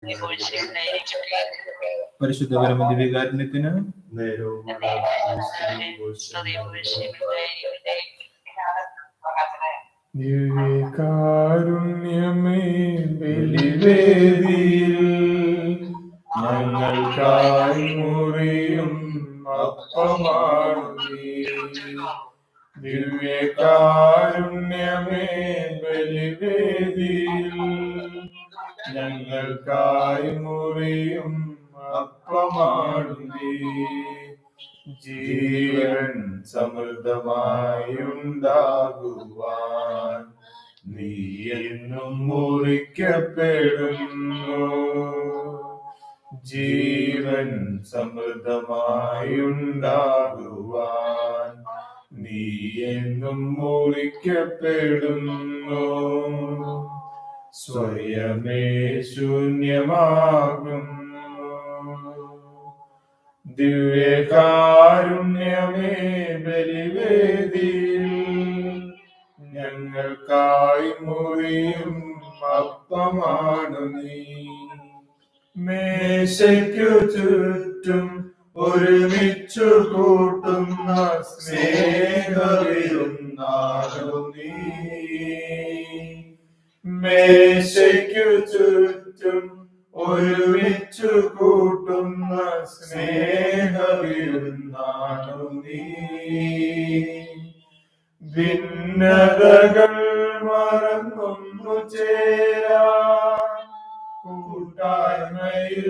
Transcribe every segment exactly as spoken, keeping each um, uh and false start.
പരിശുദ്ധ പരമദിവ്യകാരുണ്യത്തിന് ദിവ്യകാരുണ്യമേ ബലിവേദിയിൽ ഞങ്ങൾക്കായി മുറിയും അപ്പമാണു നീ. ദിവ്യകാരുണ്യമേ ബലിവേദിയിൽ ഞങ്ങൾക്കായി മുറിയും അപ്പമാണു നീ. ജീവൻ സമൃദ്ധമായി ഉണ്ടാകുവാൻ നീ എന്നും മുറിക്കപ്പെടുന്നു. ജീവൻ സമൃദ്ധമായി ഉണ്ടാകുവാൻ നീ എന്നും മുറിക്കപ്പെടുന്നു. സ്വയമേ ശൂന്യമാകുന്നു. ദിവ്യകാരുണ്യമേ ബലിവേദിയിൽ ഞങ്ങൾക്കായി മുറിയും അപ്പമാണു നീ. മേശയ്ക്കു ചുറ്റും ഒരുമിച്ചു കൂട്ടുന്ന സ്നേഹവിരുന്നാണു നീ. മേശയ്ക്കു ചുറ്റും ഒരുമിച്ചു കൂട്ടുന്ന സ്നേഹവിരുന്നാണു നീ. ഭിന്നതകൾ മറന്നൊന്നു ചേരാൻ കൂട്ടായ്മയിൽ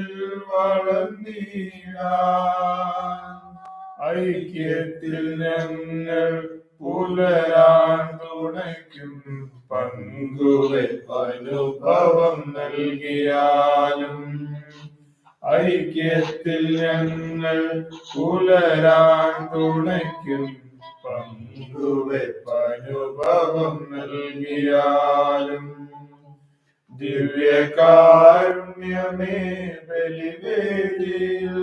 വളർന്നിടാൻ ഐക്യത്തിൽ ഞങ്ങൾ പുലരാൻ തുണയ്ക്കും പങ്കുവെപ്പനുഭവം നൽകിയാലും. ഐക്യത്തിൽ ഞങ്ങൾ പുലരാൻ തുണയ്ക്കും പങ്കുവെപ്പനുഭവം നൽകിയാലും. ദിവ്യകാരുണ്യമേ ബലിവേദിയിൽ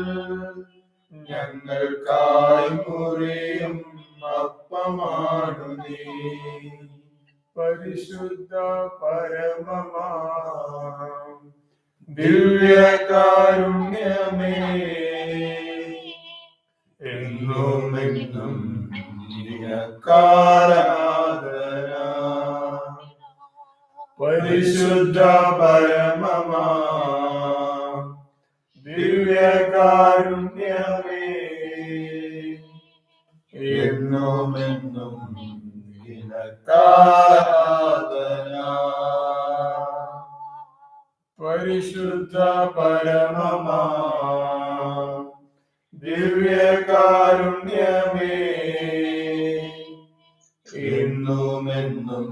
ഞങ്ങൾക്കായി മുറിയും അപ്പമാണു നീ. പരിശുദ്ധ പരമമാം ദിവ്യകാരുണ്യമേ എന്നും എന്നും നിനക്കാരാധന. പരിശുദ്ധ പരമമാം ദിവ്യകാരുണ്യമേ എന്നും എന്നും നിനക്കാരാധന. പരിശുദ്ധ പരമമാം ദിവ്യകാരുണ്യമേ എന്നും എന്നും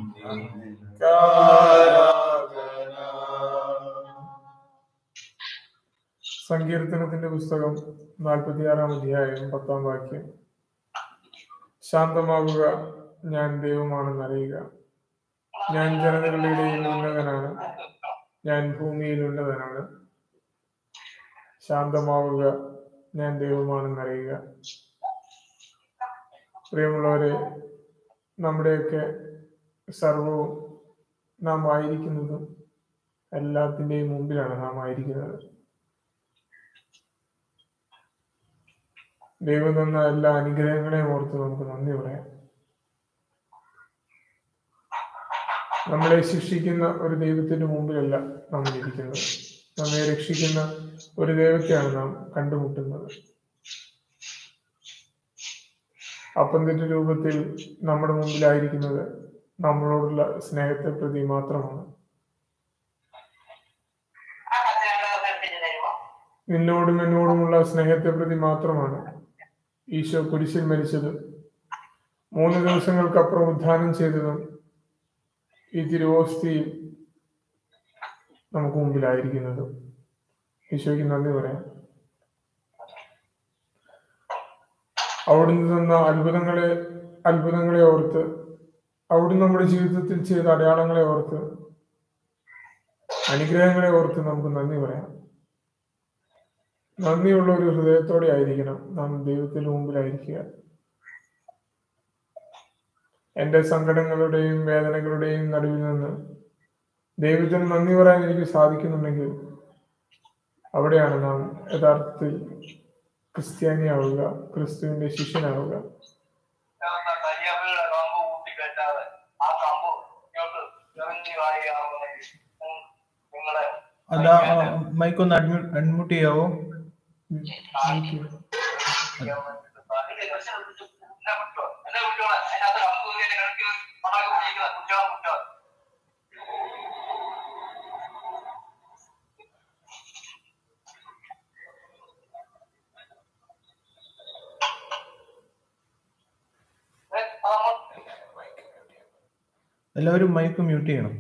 നിനക്കാരാധന. സങ്കീർത്തനത്തിന്റെ പുസ്തകം നാൽപ്പത്തിയാറാം അധ്യായം പത്താം വാക്യം. ശാന്തമാവുക, ഞാൻ ദൈവമാണെന്ന് അറിയുക. ഞാൻ ജനതകളുടെ ഇടയിൽ ഉന്നതനാണ്, ഞാൻ ഭൂമിയിൽ ഉന്നതനാണ്. ശാന്തമാവുക, ഞാൻ ദൈവമാണെന്ന് അറിയുക. പ്രിയമുള്ളവരെ, നമ്മുടെയൊക്കെ സർവവും നാം ആയിരിക്കുന്നതും എല്ലാത്തിൻ്റെയും മുമ്പിലാണ് നാം ആയിരിക്കുന്നത്. ദൈവം തന്ന എല്ലാ അനുഗ്രഹങ്ങളെയും ഓർത്ത് നമുക്ക് നന്ദി പറയാം. നമ്മളെ ശിക്ഷിക്കുന്ന ഒരു ദൈവത്തിന്റെ മുമ്പിലല്ല നാം ഇരിക്കുന്നത്. നമ്മെ രക്ഷിക്കുന്ന ഒരു ദൈവത്തെയാണ് നാം കണ്ടുമുട്ടുന്നത്. അപ്പത്തിന്റെ രൂപത്തിൽ നമ്മുടെ മുമ്പിലായിരിക്കുന്നത് നമ്മളോടുള്ള സ്നേഹത്തെ പ്രതി മാത്രമാണ്. നിന്നോടും എന്നോടുമുള്ള സ്നേഹത്തെ പ്രതി മാത്രമാണ് ഈശോ കുരിശിൽ മരിച്ചതും മൂന്ന് ദിവസങ്ങൾക്കപ്പുറം ഉദ്ധാനം ചെയ്തതും ഈ തിരുവോസ്തിയിൽ നമുക്ക് മുമ്പിലായിരിക്കുന്നതും. ഈശോയ്ക്ക് നന്ദി പറയാം. അവിടുന്ന് തന്ന അത്ഭുതങ്ങളെ അത്ഭുതങ്ങളെ ഓർത്ത്, അവിടുന്ന് നമ്മുടെ ജീവിതത്തിൽ ചെയ്ത അടയാളങ്ങളെ ഓർത്ത്, അനുഗ്രഹങ്ങളെ ഓർത്ത് നമുക്ക് നന്ദി പറയാം. നന്ദിയുള്ള ഒരു ഹൃദയത്തോടെ ആയിരിക്കണം നാം ദൈവത്തിന് മുമ്പിലായിരിക്കുക. എൻ്റെ സങ്കടങ്ങളുടെയും വേദനകളുടെയും നടുവിൽ നിന്ന് ദൈവത്തിന് നന്ദി പറയാൻ എനിക്ക് സാധിക്കുന്നുണ്ടെങ്കിൽ അവിടെയാണ് നാം യഥാർത്ഥത്തിൽ ക്രിസ്ത്യാനിയാവുക, ക്രിസ്തുവിന്റെ ശിഷ്യനാവുക. അതാ മൈക്ക് ഒന്ന് അൺമ്യൂട്ട് ചെയ്യാവോ? എല്ലാവരും മൈക്ക് മ്യൂട്ട് ചെയ്യണം.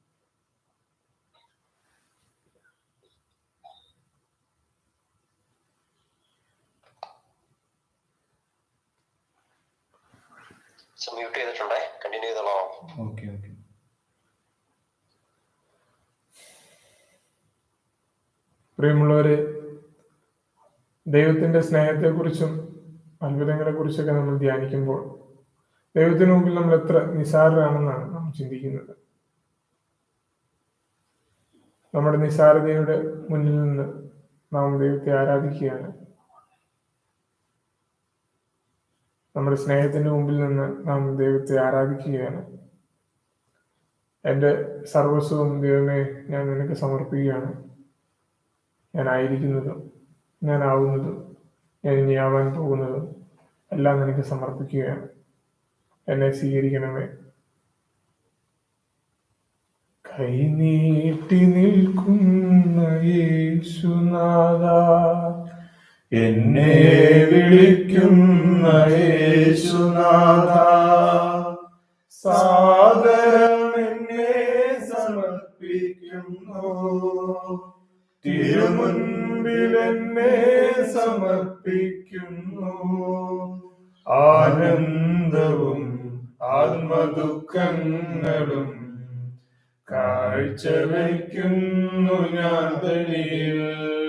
മ്യൂട്ട് ചെയ്തിട്ടുണ്ടേ, കണ്ടിന്യൂ ചെയ്തോളാം. Okay okay. പ്രിയമുള്ളവരെ, ദൈവത്തിന്റെ സ്നേഹത്തെക്കുറിച്ചും അത്ഭുതങ്ങളെ കുറിച്ചൊക്കെ നമ്മൾ ധ്യാനിക്കുമ്പോൾ ദൈവത്തിന് മുമ്പിൽ നമ്മൾ എത്ര നിസ്സാരരാണെന്നാണ് നാം ചിന്തിക്കുന്നത്. നമ്മുടെ നിസ്സാരതയുടെ മുന്നിൽ നിന്ന് നാം ദൈവത്തെ ആരാധിക്കുകയാണ്. നമ്മുടെ സ്നേഹത്തിന്റെ മുമ്പിൽ നിന്ന് നാം ദൈവത്തെ ആരാധിക്കുകയാണ്. എൻ്റെ സർവസ്വവും ദൈവമേ ഞാൻ നിനക്ക് സമർപ്പിക്കുകയാണ്. ഞാനായിരിക്കുന്നതും ഞാനാവുന്നതും ഞാൻ ഇനി ആവാൻ പോകുന്നതും എല്ലാം നിനക്ക് സമർപ്പിക്കുകയാണ്. എന്നെ സ്വീകരിക്കണമേ. കൈനീട്ടി നിൽക്കുന്ന യേശുനാഥ, എന്നെ വിളിക്കുന്ന യേശുനാഥ, സാദരം എന്നെ സമർപ്പിക്കുന്നു. തിരുമുൻപിൽ എന്നെ സമർപ്പിക്കുന്നു. ആനന്ദവും ആത്മദുഃഖങ്ങളും കാഴ്ചവയ്ക്കുന്നു ഞാൻ ബലിയിൽ.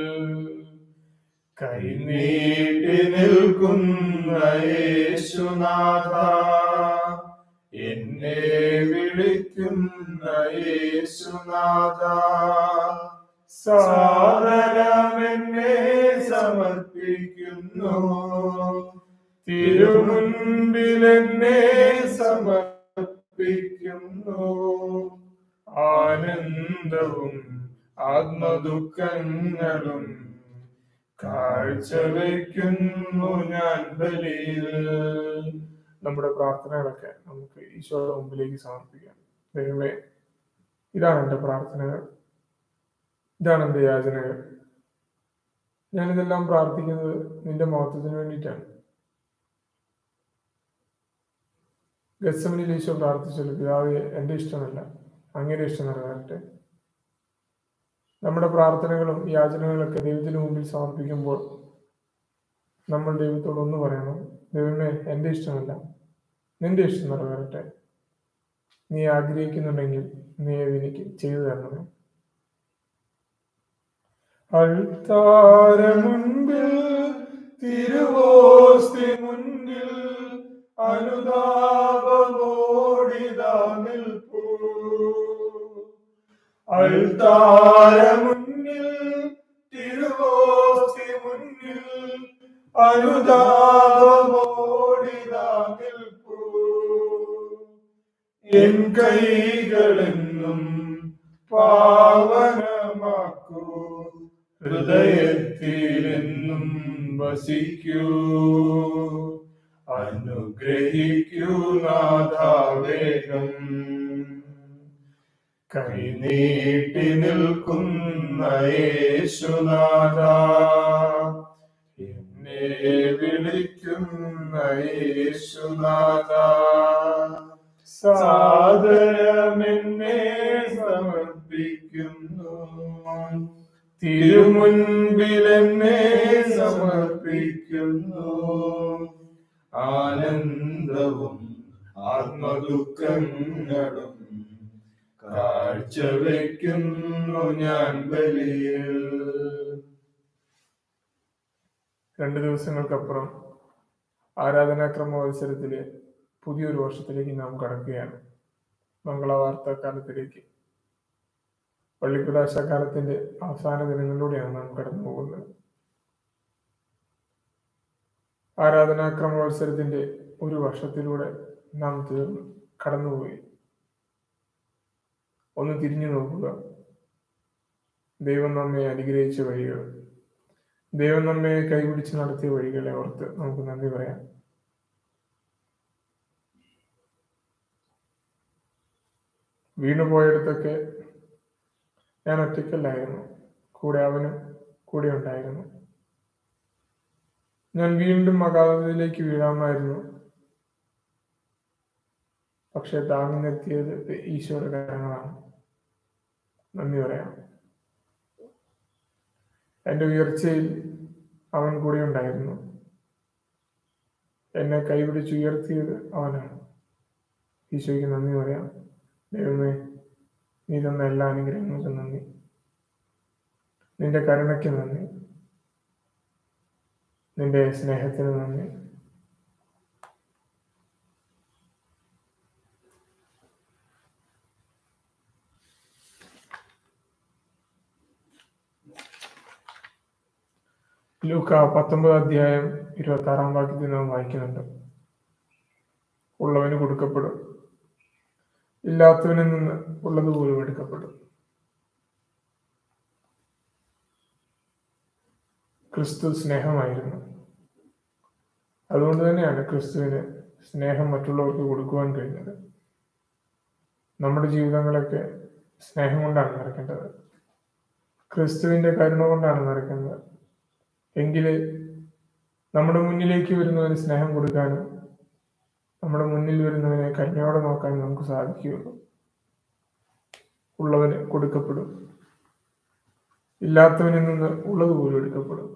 കൈനീട്ടി നിൽക്കുന്ന യേശുനാഥ, എന്നെ വിളിക്കുന്ന യേശുനാഥ, സാദരം എന്നെ സമർപ്പിക്കുന്നു. തിരുമുൻപിൽ എന്നെ സമർപ്പിക്കുന്നു. ആനന്ദവും ആത്മദുഃഖങ്ങളും കാഴ്ചവയ്ക്കുന്നു ഞാൻ ബലിയിൽ. നമ്മുടെ പ്രാർത്ഥനകളൊക്കെ നമുക്ക് ഈശോയുടെ മുമ്പിലേക്ക് സമർപ്പിക്കാം. ദൈവമേ, ഇതാണ് എൻ്റെ പ്രാർത്ഥനകൾ, ഇതാണ് എൻ്റെ യാചനകൾ. ഞാനിതെല്ലാം പ്രാർത്ഥിക്കുന്നത് നിന്റെ മഹത്വത്തിന് വേണ്ടിയിട്ടാണ്. ഗത്സമനിൽ ഈശോ പ്രാർത്ഥിച്ചല്ലോ, പിതാവേ എൻ്റെ ഇഷ്ടമല്ല അങ്ങയുടെ ഇഷ്ടം നിറവേറട്ടെ. നമ്മുടെ പ്രാർത്ഥനകളും യാചനകളൊക്കെ ദൈവത്തിന് മുമ്പിൽ സമർപ്പിക്കുമ്പോൾ നമ്മൾ ദൈവത്തോട് ഒന്ന് പറയണം, ദൈവമേ എൻ്റെ ഇഷ്ടമല്ല നിന്റെ ഇഷ്ടം നിറവേറട്ടെ. നീ ആഗ്രഹിക്കുന്നുണ്ടെങ്കിൽ നീ അതെനിക്ക് ചെയ്തു തരണമേ. അൾത്താര മുൻപിൽ തിരുവോസ്തി മുൻപിൽ അനുതാപമോടിതാ നിൽപ്പൂ. അൾത്താര മുന്നിൽ തിരുവോസ്തി മുന്നിൽ അനുതാപമോടിതാ നിൽപ്പൂ. എൻ കൈകളെന്നും പാവനമാക്കൂ, ഹൃദയത്തിലെന്നും വസിക്കൂ. അനുഗ്രഹിക്കൂ നാഥാവേഗം. കൈനീട്ടി നിൽക്കുന്ന യേശുനാഥ, എന്നെ വിളിക്കുന്ന യേശുനാഥ, സാദരം എന്നെ സമർപ്പിക്കുന്നു. തിരുമുൻപിൽ എന്നെ സമർപ്പിക്കുന്നു. ആനന്ദവും ആത്മദുഃഖങ്ങളും കാഴ്ചവയ്ക്കുന്നു ഞാൻ ബലിയിൽ. രണ്ടു ദിവസങ്ങൾക്കപ്പുറം ആരാധനാക്രമ മത്സരത്തിലെ പുതിയൊരു വർഷത്തിലേക്ക് നാം കടക്കുകയാണ്. മംഗളവാർത്ത കാലത്തിലേക്ക്. പള്ളിക്കുദാശക്കാലത്തിന്റെ അവസാന ദിനങ്ങളിലൂടെയാണ് നാം കടന്നു പോകുന്നത്. ആരാധനാക്രമോത്സവത്തിന്റെ ഒരു വർഷത്തിലൂടെ നാം തീർന്നു കടന്നുപോയി. ഒന്ന് തിരിഞ്ഞു നോക്കുക. ദൈവം നമ്മെ അനുഗ്രഹിച്ച വഴികൾ, ദൈവം നമ്മെ കൈപിടിച്ച് നടത്തിയ വഴികളെ ഓർത്ത് നമുക്ക് നന്ദി പറയാം. വീണുപോയിടത്തൊക്കെ ഞാൻ ഒറ്റയ്ക്കല്ലായിരുന്നു, കൂടെ അവനും കൂടെ ഉണ്ടായിരുന്നു. ഞാൻ വീണ്ടും അകാലത്തിലേക്ക് വീഴാമായിരുന്നു, പക്ഷെ താങ്ങി നിർത്തിയത് ഈശോയുടെ കരങ്ങളാണ്. നന്ദി പറയാം. എൻ്റെ ഉയർച്ചയിൽ അവൻ കൂടെ ഉണ്ടായിരുന്നു. എന്നെ കൈപിടിച്ചുയർത്തിയത് അവനാണ്. ഈശോയ്ക്ക് നന്ദി പറയാം. ദൈവമേ, നീ തന്ന എല്ലാ അനുഗ്രഹങ്ങൾക്കും നന്ദി. നിന്റെ കരുണയ്ക്ക് നന്ദി. നിന്റെ സ്നേഹത്തിന് നന്ദി. ലൂക്ക പത്തൊമ്പത് അധ്യായം ഇരുപത്തി ആറാം വാക്യത്തിൽ നാം വായിക്കുന്നുണ്ട്, ഉള്ളവന് കൊടുക്കപ്പെടും, ഇല്ലാത്തവനിൽ നിന്ന് ഉള്ളതുപോലും എടുക്കപ്പെടും. ക്രിസ്തു സ്നേഹമായിരുന്നു. അതുകൊണ്ട് തന്നെയാണ് ക്രിസ്തുവിന് സ്നേഹം മറ്റുള്ളവർക്ക് കൊടുക്കുവാൻ കഴിഞ്ഞത്. നമ്മുടെ ജീവിതങ്ങളൊക്കെ സ്നേഹം കൊണ്ടാണ് നിറയ്ക്കേണ്ടത്, ക്രിസ്തുവിന്റെ കരുണ കൊണ്ടാണ് നിറയ്ക്കുന്നത്. എങ്കിലേ നമ്മുടെ മുന്നിലേക്ക് വരുന്നവന് സ്നേഹം കൊടുക്കാനും നമ്മുടെ മുന്നിൽ വരുന്നവനെ കരുണയോടെ നോക്കാനും നമുക്ക് സാധിക്കുകയുള്ളൂ. ഉള്ളവന് കൊടുക്കപ്പെടും, ഇല്ലാത്തവനിൽ നിന്ന് ഉള്ളതുപോലും എടുക്കപ്പെടും.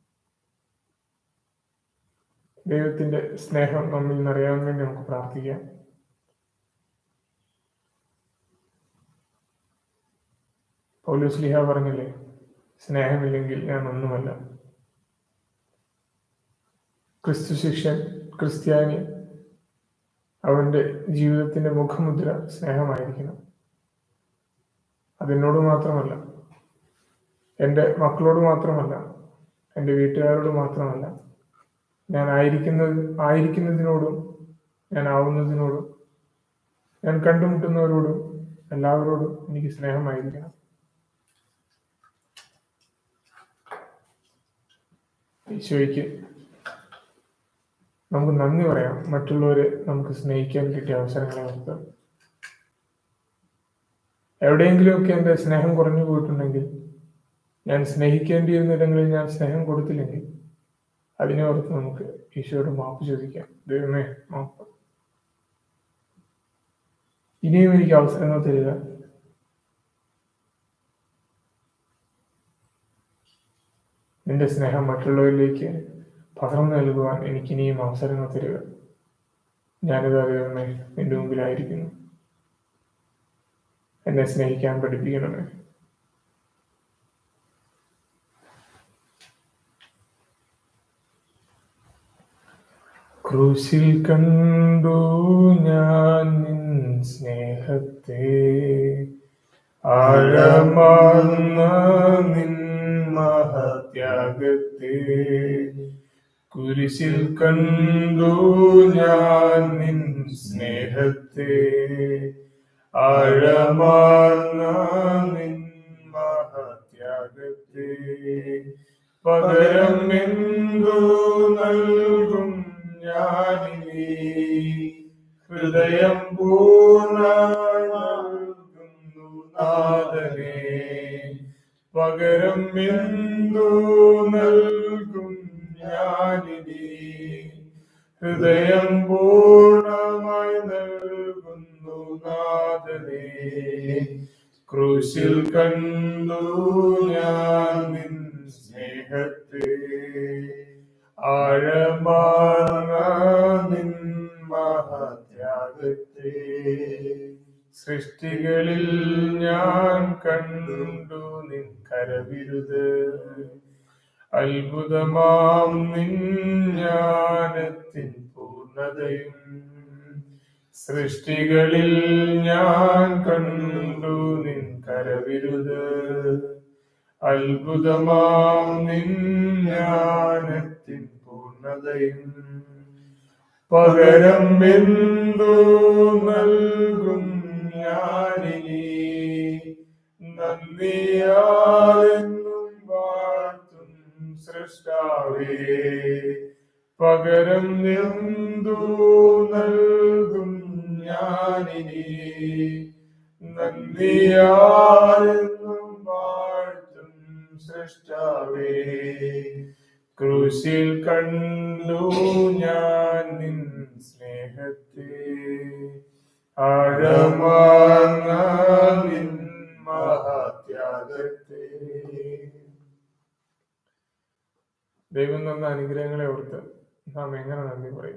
ദൈവത്തിന്റെ സ്നേഹം നമ്മിൽ നിറയാൻ വേണ്ടി നമുക്ക് പ്രാർത്ഥിക്കാം. പൗലോസ് ശ്ലീഹ പറഞ്ഞില്ലേ, സ്നേഹമില്ലെങ്കിൽ ഞാൻ ഒന്നുമല്ല. ക്രിസ്തു ശിഷ്യൻ, ക്രിസ്ത്യാനി, അവന്റെ ജീവിതത്തിന്റെ മുഖമുദ്ര സ്നേഹമായിരിക്കണം. അതെന്നോട് മാത്രമല്ല, എൻ്റെ മക്കളോട് മാത്രമല്ല, എൻ്റെ വീട്ടുകാരോട് മാത്രമല്ല, ഞാൻ ആയിരിക്കുന്നത് ആയിരിക്കുന്നതിനോടും ഞാൻ ആവുന്നതിനോടും ഞാൻ കണ്ടുമുട്ടുന്നവരോടും എല്ലാവരോടും എനിക്ക് സ്നേഹമായിരിക്കണം. ഈശോയ്ക്ക് നമുക്ക് നന്ദി പറയാം. മറ്റുള്ളവരെ നമുക്ക് സ്നേഹിക്കാൻ കിട്ടിയ അവസരങ്ങളെ ഓർത്ത്. എവിടെയെങ്കിലുമൊക്കെ എൻ്റെ സ്നേഹം കുറഞ്ഞു പോയിട്ടുണ്ടെങ്കിൽ, ഞാൻ സ്നേഹിക്കേണ്ടിയിരുന്നിടങ്ങളിൽ ഞാൻ സ്നേഹം കൊടുത്തില്ലെങ്കിൽ, അതിനെ ഓർത്ത് നമുക്ക് ഈശോയോട് മാപ്പ് ചോദിക്കാം. ദൈവമേ, മാപ്പ്. ഇനിയും എനിക്ക് അവസരങ്ങൾ തരിക. നിന്റെ സ്നേഹം മറ്റുള്ളവരിലേക്ക് പകർന്നു നൽകുവാൻ എനിക്കിനിയും അവസരങ്ങൾ തരിക. ഞാനിതാ ദൈവമേ നിന്റെ മുമ്പിലായിരിക്കുന്നു. എന്നെ സ്നേഹിക്കാൻ പഠിപ്പിക്കണമേ. ക്രൂശിൽ കണ്ടു ഞാൻ നിൻ സ്നേഹത്തെ, ആഴമാർന്ന നിൻ മഹത്യാഗത്തെ. കുരിശിൽ കണ്ടു ഞാൻ നിൻ സ്നേഹത്തെ, ആഴമാർന്ന നിൻ മഹത്യാഗത്തെ. പകരം എന്തു നൽകും ഞാനിനി, ഹൃദയം പൂർണ്ണമായി നൽകുന്നു നാഥനേ. പകരം എന്തു നൽകും ഞാനിനി, ഹൃദയം പൂർണ്ണമായി നൽകുന്നു നാഥനേ. ക്രൂശിൽ കണ്ടു ഞാൻ നിൻ സ്നേഹത്തെ, ആഴമാർന്ന നിൻ മഹത്യാഗത്തെ. സൃഷ്ടികളിൽ ഞാൻ കണ്ടു നിൻ കരവിരുത്, അത്ഭുതമാം നിൻ ജ്ഞാനത്തിൻ പൂർണ്ണതയും. സൃഷ്ടികളിൽ ഞാൻ കണ്ടു നിൻ കരവിരുത്, അത്ഭുതമാം നിൻ ജ്ഞാനത്തിൻ പൂർണ്ണതയും. പകരം എന്തു നൽകും ഞാനിനി, നന്ദിയാലെന്നും വാഴ്ത്തും സൃഷ്ടാവേ. പകരം എന്തു നൽകും ഞാനിനി, നന്ദിയാലെന്നും വാഴ്ത്തും സൃഷ്ടാവേ. ക്രൂശിൽ കണ്ടു ഞാൻ നിൻ സ്നേഹത്തെ, ആഴമാർന്ന നിൻ മഹാത്യാഗത്തെ. ദൈവം തന്ന അനുഗ്രഹങ്ങളെ ഓർത്ത് നാം എങ്ങനെ നന്ദി പറയും?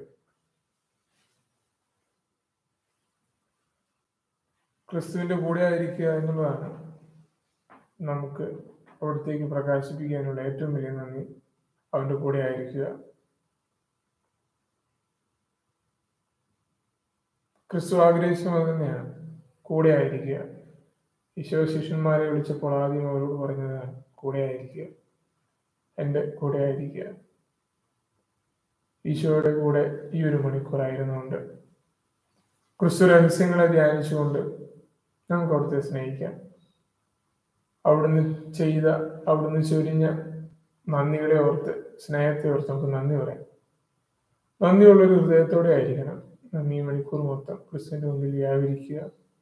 ക്രിസ്തുവിന്റെ കൂടെ ആയിരിക്കുക എന്നുള്ളതാണ് നമുക്ക് അവിടത്തേക്ക് പ്രകാശിപ്പിക്കാനുള്ള ഏറ്റവും വലിയ നന്ദി. അവന്റെ കൂടെ ആയിരിക്കുക. ക്രിസ്തു ആഗ്രഹിച്ചത് തന്നെയാണ്, കൂടെ ആയിരിക്കുക. ഈശോ ശിഷ്യന്മാരെ വിളിച്ചപ്പോൾ ആദ്യം അവരോട് പറഞ്ഞതാണ് കൂടെ ആയിരിക്കുക, എൻ്റെ കൂടെ ആയിരിക്കുക. ഈശോയുടെ കൂടെ ഈ ഒരു മണിക്കൂറായിരുന്നുകൊണ്ട് ക്രിസ്തു രഹസ്യങ്ങളെ ധ്യാനിച്ചുകൊണ്ട് നമുക്ക് അവിടുത്തെ സ്നേഹിക്കാം. അവിടുന്ന് ചെയ്ത, അവിടുന്ന് ചൊരിഞ്ഞ നന്ദികളെ ഓർത്ത്, സ്നേഹത്തെ ഓർത്ത് നമുക്ക് നന്ദി പറയാം. നന്ദിയുള്ളൊരു ഹൃദയത്തോടെ ആയിരിക്കണം ഈ മണിക്കൂർ മൊത്തം ക്രിസ്തുവിന്റെ മുമ്പിൽ വ്യാപരിക്കുക.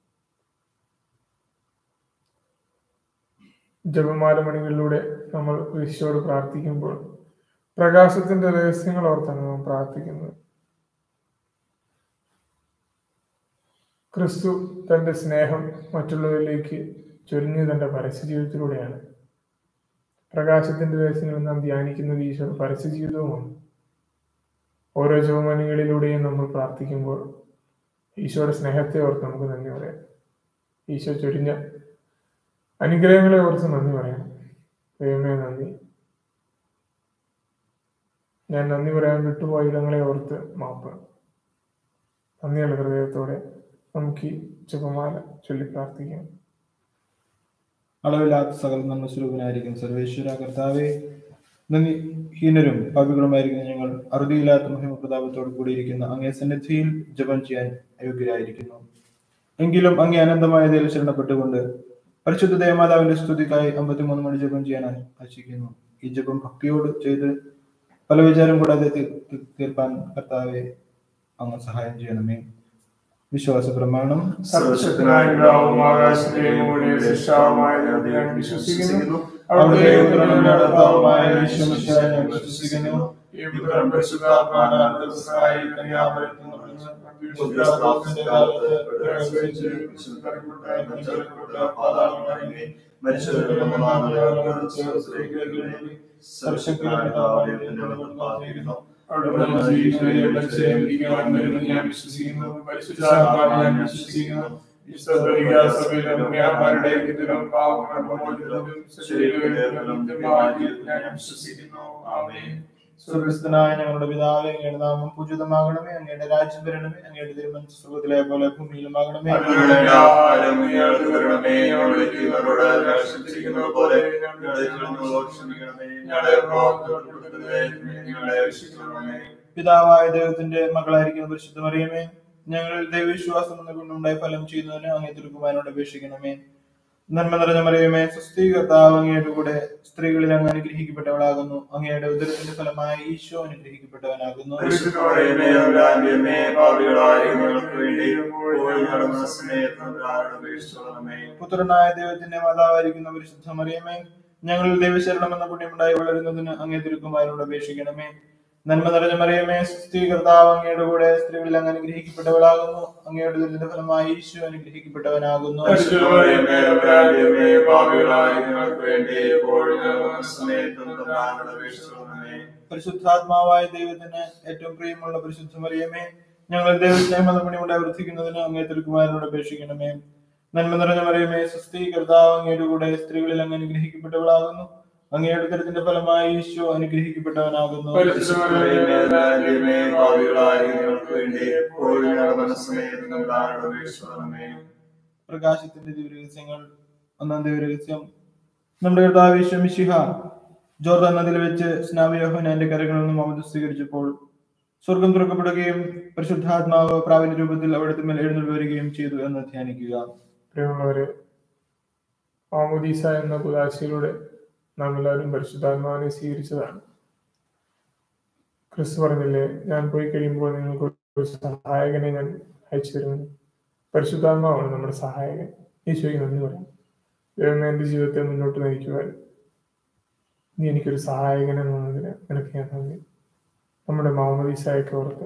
ജപമാല മണികളിലൂടെ നമ്മൾ ഈശോയോട് പ്രാർത്ഥിക്കുമ്പോൾ പ്രകാശത്തിന്റെ രഹസ്യങ്ങൾ ഓർത്താണ് നാം പ്രാർത്ഥിക്കുന്നത്. ക്രിസ്തു തന്റെ സ്നേഹം മറ്റുള്ളവരിലേക്ക് ചൊരിഞ്ഞ് തന്റെ പരസ്യ ജീവിതത്തിലൂടെയാണ്. പ്രകാശത്തിന്റെ രഹസ്യങ്ങൾ നാം ധ്യാനിക്കുന്നത് ഈശോയുടെ പരസ്യ ജീവിതവുമാണ്. ഓരോ ജപമണികളിലൂടെയും നമ്മൾ പ്രാർത്ഥിക്കുമ്പോൾ ഈശോയുടെ സ്നേഹത്തെ ഓർത്ത് നമുക്ക് നന്ദി പറയാം. ഈശോ ചൊരിഞ്ഞ അനുഗ്രഹങ്ങളെ ഓർത്ത് നന്ദി പറയാം. ദൈവമേ നന്ദി. ഞാൻ നന്ദി പറയാൻ വിട്ടുപോയ ഇടങ്ങളെ ഓർത്ത് മാപ്പ്. നന്ദിയുള്ള ഹൃദയത്തോടെ നമുക്ക് ഈ ജപമാല ചൊല്ലി പ്രാർത്ഥിക്കാം. അളവില്ലാത്ത സകല നന്മ സ്വരൂപനായിരിക്കും സർവേശ്വര കർത്താവേ, നന്ദി ഹീനരും പാപികളുമായിരിക്കുന്ന ഞങ്ങൾ അറുതിയില്ലാത്ത മഹിമ പ്രതാപത്തോട് കൂടിയിരിക്കുന്ന അങ്ങേ സന്നിധിയിൽ ജപം ചെയ്യാൻ അയോഗ്യരായിരിക്കുന്നു. എങ്കിലും അങ്ങേ അനന്തമായ ദൈവ ശരണപ്പെട്ടുകൊണ്ട് പരിശുദ്ധ ദേവമാതാവിന്റെ സ്തുതിക്കായി അമ്പത്തിമൂന്ന് മണി ജപം ചെയ്യാൻ ആശിക്കുന്നു. ഈ ജപം ഭക്തിയോട് ചെയ്ത് പല വിചാരം കൂടാതെ തീർപ്പാൻ കർത്താവെ അങ്ങ് സഹായം ചെയ്യണമേ. വിശ്വാസ പ്രമാണം. സർവശക്തനായ പിതാവും ആകാശത്തെയും ഭൂമിയെയും സൃഷ്ടാവുമായ ഞാൻ വിശ്വസിക്കുന്നു. അവിടുത്തെ കർത്താവുമായ യേശുമിശിഹായെ ഞാൻ വിശ്വസിക്കുന്നു. ഈ പുത്രൻ പരിശുദ്ധാത്മാവിനാൽ ക്രിസ്തുവായി കന്യാമറിയത്തിൽ നിന്ന് പുത്രാത്മാവിന്റെ കാലത്ത് പ്രസവിച്ച് വിശുദ്ധീകരിക്കപ്പെട്ട മനുഷ്യരുടെ പാതാളമിറങ്ങി മരിച്ചവരുടെ മൂന്നാം നാളിൽ ഉയർത്തെഴുന്നേറ്റ് സർവശക്തനായ പിതാവിന്റെ വലത്തുഭാഗത്ത് പ്രാർത്ഥിക്കുന്നു. അവിടുന്ന് ജീവിക്കുന്നവരെയും മരിച്ചവരെയും വിധിക്കുവാൻ വരുമെന്ന് ഞാൻ വിശ്വസിക്കുന്നു. പരിശുദ്ധാത്മാവിനെ ഞാൻ വിശ്വസിക്കുന്നു. വിശുദ്ധ സഭയിലും പുണ്യാത്മാരുടെ ഐക്യത്തിലും പാപങ്ങളുടെ മോചനത്തിലും ശരീരത്തിലും നിത്യമായ ജീവനിലും ഞാൻ വിശ്വസിക്കുന്നു. ആമേൻ. സ്വർഗ്ഗസ്ഥനായ ഞങ്ങളുടെ പിതാവേ, അങ്ങയുടെ നാമം പൂജിതമാകണമേ. അങ്ങയുടെ രാജ്യം വരണമേ. അങ്ങയുടെ തിരുമനസ്സ് സ്വർഗ്ഗത്തിലെ പോലെ ഭൂമിയിലുമാകണമേ. ആഹാരം ഞങ്ങൾക്ക് തരണമേ. ഞങ്ങളുടെ ജീവനോട് ക്ഷമിച്ചിരിക്കുന്നത് പോലെ ഞങ്ങളുടെ കടങ്ങളോട് ക്ഷമിക്കണമേ. ഞങ്ങളുടെ പാപങ്ങളോട് ഞങ്ങളെ രക്ഷിക്കണമേ. പിതാവായ ദൈവത്തിന്റെ മകളായിരിക്കുന്ന പരിശുദ്ധ മറിയമേ, ഞങ്ങൾ ദൈവവിശ്വാസം കൊണ്ടുണ്ടായ ഫലം ചെയ്യുന്നതിന് അങ്ങേ തിരുക്കുമാരനോട് അപേക്ഷിക്കണമേ. നന്മ നിറഞ്ഞ മറിയമേ, സ്വസ്തി, കർത്താവ് അങ്ങയുടെ കൂടെ സ്ത്രീകളിൽ അങ്ങ് അനുഗ്രഹിക്കപ്പെട്ടവളാകുന്നു. അങ്ങയുടെ ഉദരത്തിന്റെ ഫലമായ ഈശോ അനുഗ്രഹിക്കപ്പെട്ടവനാകുന്നു. പുത്രനായ ദൈവത്തിന്റെ മാതാവായിരിക്കുന്ന പരിശുദ്ധ മറിയമേ, ഞങ്ങൾ ദൈവശരണം എന്ന പുണ്യമുണ്ടായി വളരുന്നതിന് അങ്ങേ തിരുക്കുമാരനോട് അപേക്ഷിക്കണമേ. നന്മ നിറഞ്ഞ മറിയമേ, സ്വസ്തി, കർത്താവ് അങ്ങയുടെ കൂടെ സ്ത്രീകളിൽ അങ്ങ് അനുഗ്രഹിക്കപ്പെട്ടവളാകുന്നു. അങ്ങയുടെ ഉദരത്തിന്റെ ഫലമായ ഈശോ അനുഗ്രഹിക്കപ്പെട്ടവനാകുന്നു. പരിശുദ്ധാത്മാവായ ദൈവത്തിന് ഏറ്റവും പ്രിയമുള്ള പരിശുദ്ധ മറിയമേ, ഞങ്ങൾ ദൈവസ്നേഹം എന്ന പുണ്യമുണ്ടായി വർദ്ധിക്കുന്നതിന് അങ്ങേ തിരുക്കുമാരനോട് അപേക്ഷിക്കണമേ. നന്മ നിറഞ്ഞ മറിയമേ, സ്വസ്തി, കർത്താവ് അങ്ങയുടെ കൂടെ സ്ത്രീകളിൽ അങ്ങ് അനുഗ്രഹിക്കപ്പെട്ടവളാകുന്നു. അങ്ങയുടെ ഉദരത്തിന്റെ ഫലമായി ഈശോ അനുഗ്രഹിക്കപ്പെട്ടവനാകുന്നു. പ്രകാശത്തിന്റെ ദിവ്യരഹസ്യങ്ങൾ. ഒന്നാം ദിവ്യരഹസ്യം. നമ്മുടെ കർത്താവ് യേശു മിശിഹ ജോർദാൻ നദിയിൽ വെച്ച് സ്നാപക യോഹന്നാന്റെ കരങ്ങളിൽ നിന്നും അമൃതം സ്വീകരിച്ചപ്പോൾ സ്വർഗം തുറക്കപ്പെടുകയും പരിശുദ്ധാത്മാവ് പ്രാവിന്റെ രൂപത്തിൽ അവിടുത്തെ മേൽ എഴുന്നള്ളി വരികയും ചെയ്തു എന്ന് ധ്യാനിക്കുക. പ്രിയമുള്ളവരെ, മാമോദീസ എന്ന കുദാശയിലൂടെ നാം എല്ലാവരും പരിശുദ്ധാത്മാവിനെ സ്വീകരിച്ചതാണ്. ക്രിസ്തു പറഞ്ഞില്ലേ, ഞാൻ പോയി കഴിയുമ്പോൾ നിങ്ങൾക്ക് ഒരു സഹായകനെ ഞാൻ അയച്ചു തരുമെന്ന്. പരിശുദ്ധാത്മാവാണ് നമ്മുടെ സഹായകൻ. ഈശോയ്ക്ക് നന്ദി പറയാം. ദൈവമേ, എൻ്റെ ജീവിതത്തെ മുന്നോട്ട് നയിക്കുവാൻ നീ എനിക്കൊരു സഹായകൻ എന്നതിന് നിനക്ക് ഞാൻ നന്ദി. നമ്മുടെ മാമോദീസയൊക്കെ ഓർത്ത്,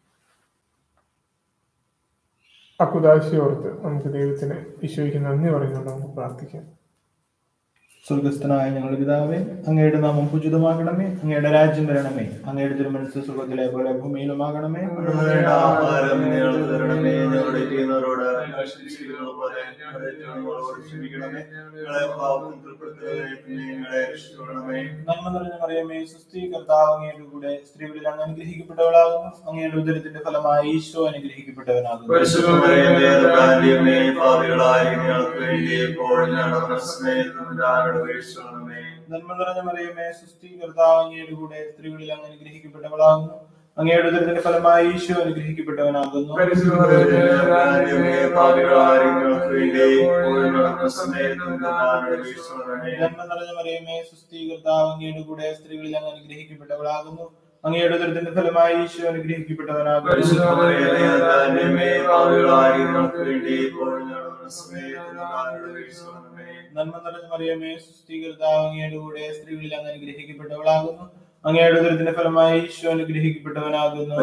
ആ കുദാശയെ ഓർത്ത് നമുക്ക് ദൈവത്തിന് ഈശോയ്ക്ക് നന്ദി പറയുന്നുണ്ട്. നമുക്ക് പ്രാർത്ഥിക്കാം. സ്വർഗസ്ഥനായ ഞങ്ങളുടെ പിതാവേ, അങ്ങയുടെ നാമം പൂജിതമാകണമേ. അങ്ങയുടെ രാജ്യം വരണമേ. അങ്ങയുടെ തിരുമനസ്സ് സ്വർഗത്തിലെ പോലെ ഭൂമിയിലുമാകണമേ. നന്മ നിറഞ്ഞ മറിയമേ, സുസ്ഥി, കർത്താവ് അങ്ങയുടെ കൂടെ സ്ത്രീകളിൽ അങ്ങ് അനുഗ്രഹിക്കപ്പെട്ടവളാകുന്നു. അങ്ങയുടെ ഉദരത്തിന്റെ ഫലമായി ഈശോ അനുഗ്രഹിക്കപ്പെട്ടവനാകുന്നു. നന്മ നിറഞ്ഞ മറിയമേ, സുസ്ഥി, കർത്താവ് അങ്ങയുടെ കൂടെ സ്ത്രീകളിൽ അങ്ങ് അനുഗ്രഹിക്കപ്പെട്ടവളാകുന്നു. അങ്ങയുടെ ഉദരത്തിന്റെ ഫലമായി ഈശോ അനുഗ്രഹിക്കപ്പെട്ടവനാകുന്നു. നന്മ നിറഞ്ഞ മറിയമേ, സുസ്ഥി, കർത്താവ് അങ്ങയുടെ കൂടെ സ്ത്രീകളിൽ അങ്ങ് അനുഗ്രഹിക്കപ്പെട്ടവളാകുന്നു. അങ്ങയുടെ ഉദരത്തിന്റെ ഫലമായി ഈശോ അനുഗ്രഹിക്കപ്പെട്ടവനാകുന്നു. നന്മ നിറഞ്ഞ മറിയമേ, സുസ്ഥി, കർത്താവ് അങ്ങയുടെ കൂടെ സ്ത്രീകളിൽ അങ്ങ് അനുഗ്രഹിക്കപ്പെട്ടവളാകുന്നു. അങ്ങയുടെ ഉദരത്തിന്റെ ഫലമായി ഈശോ അനുഗ്രഹിക്കപ്പെട്ടവനാകുന്നു.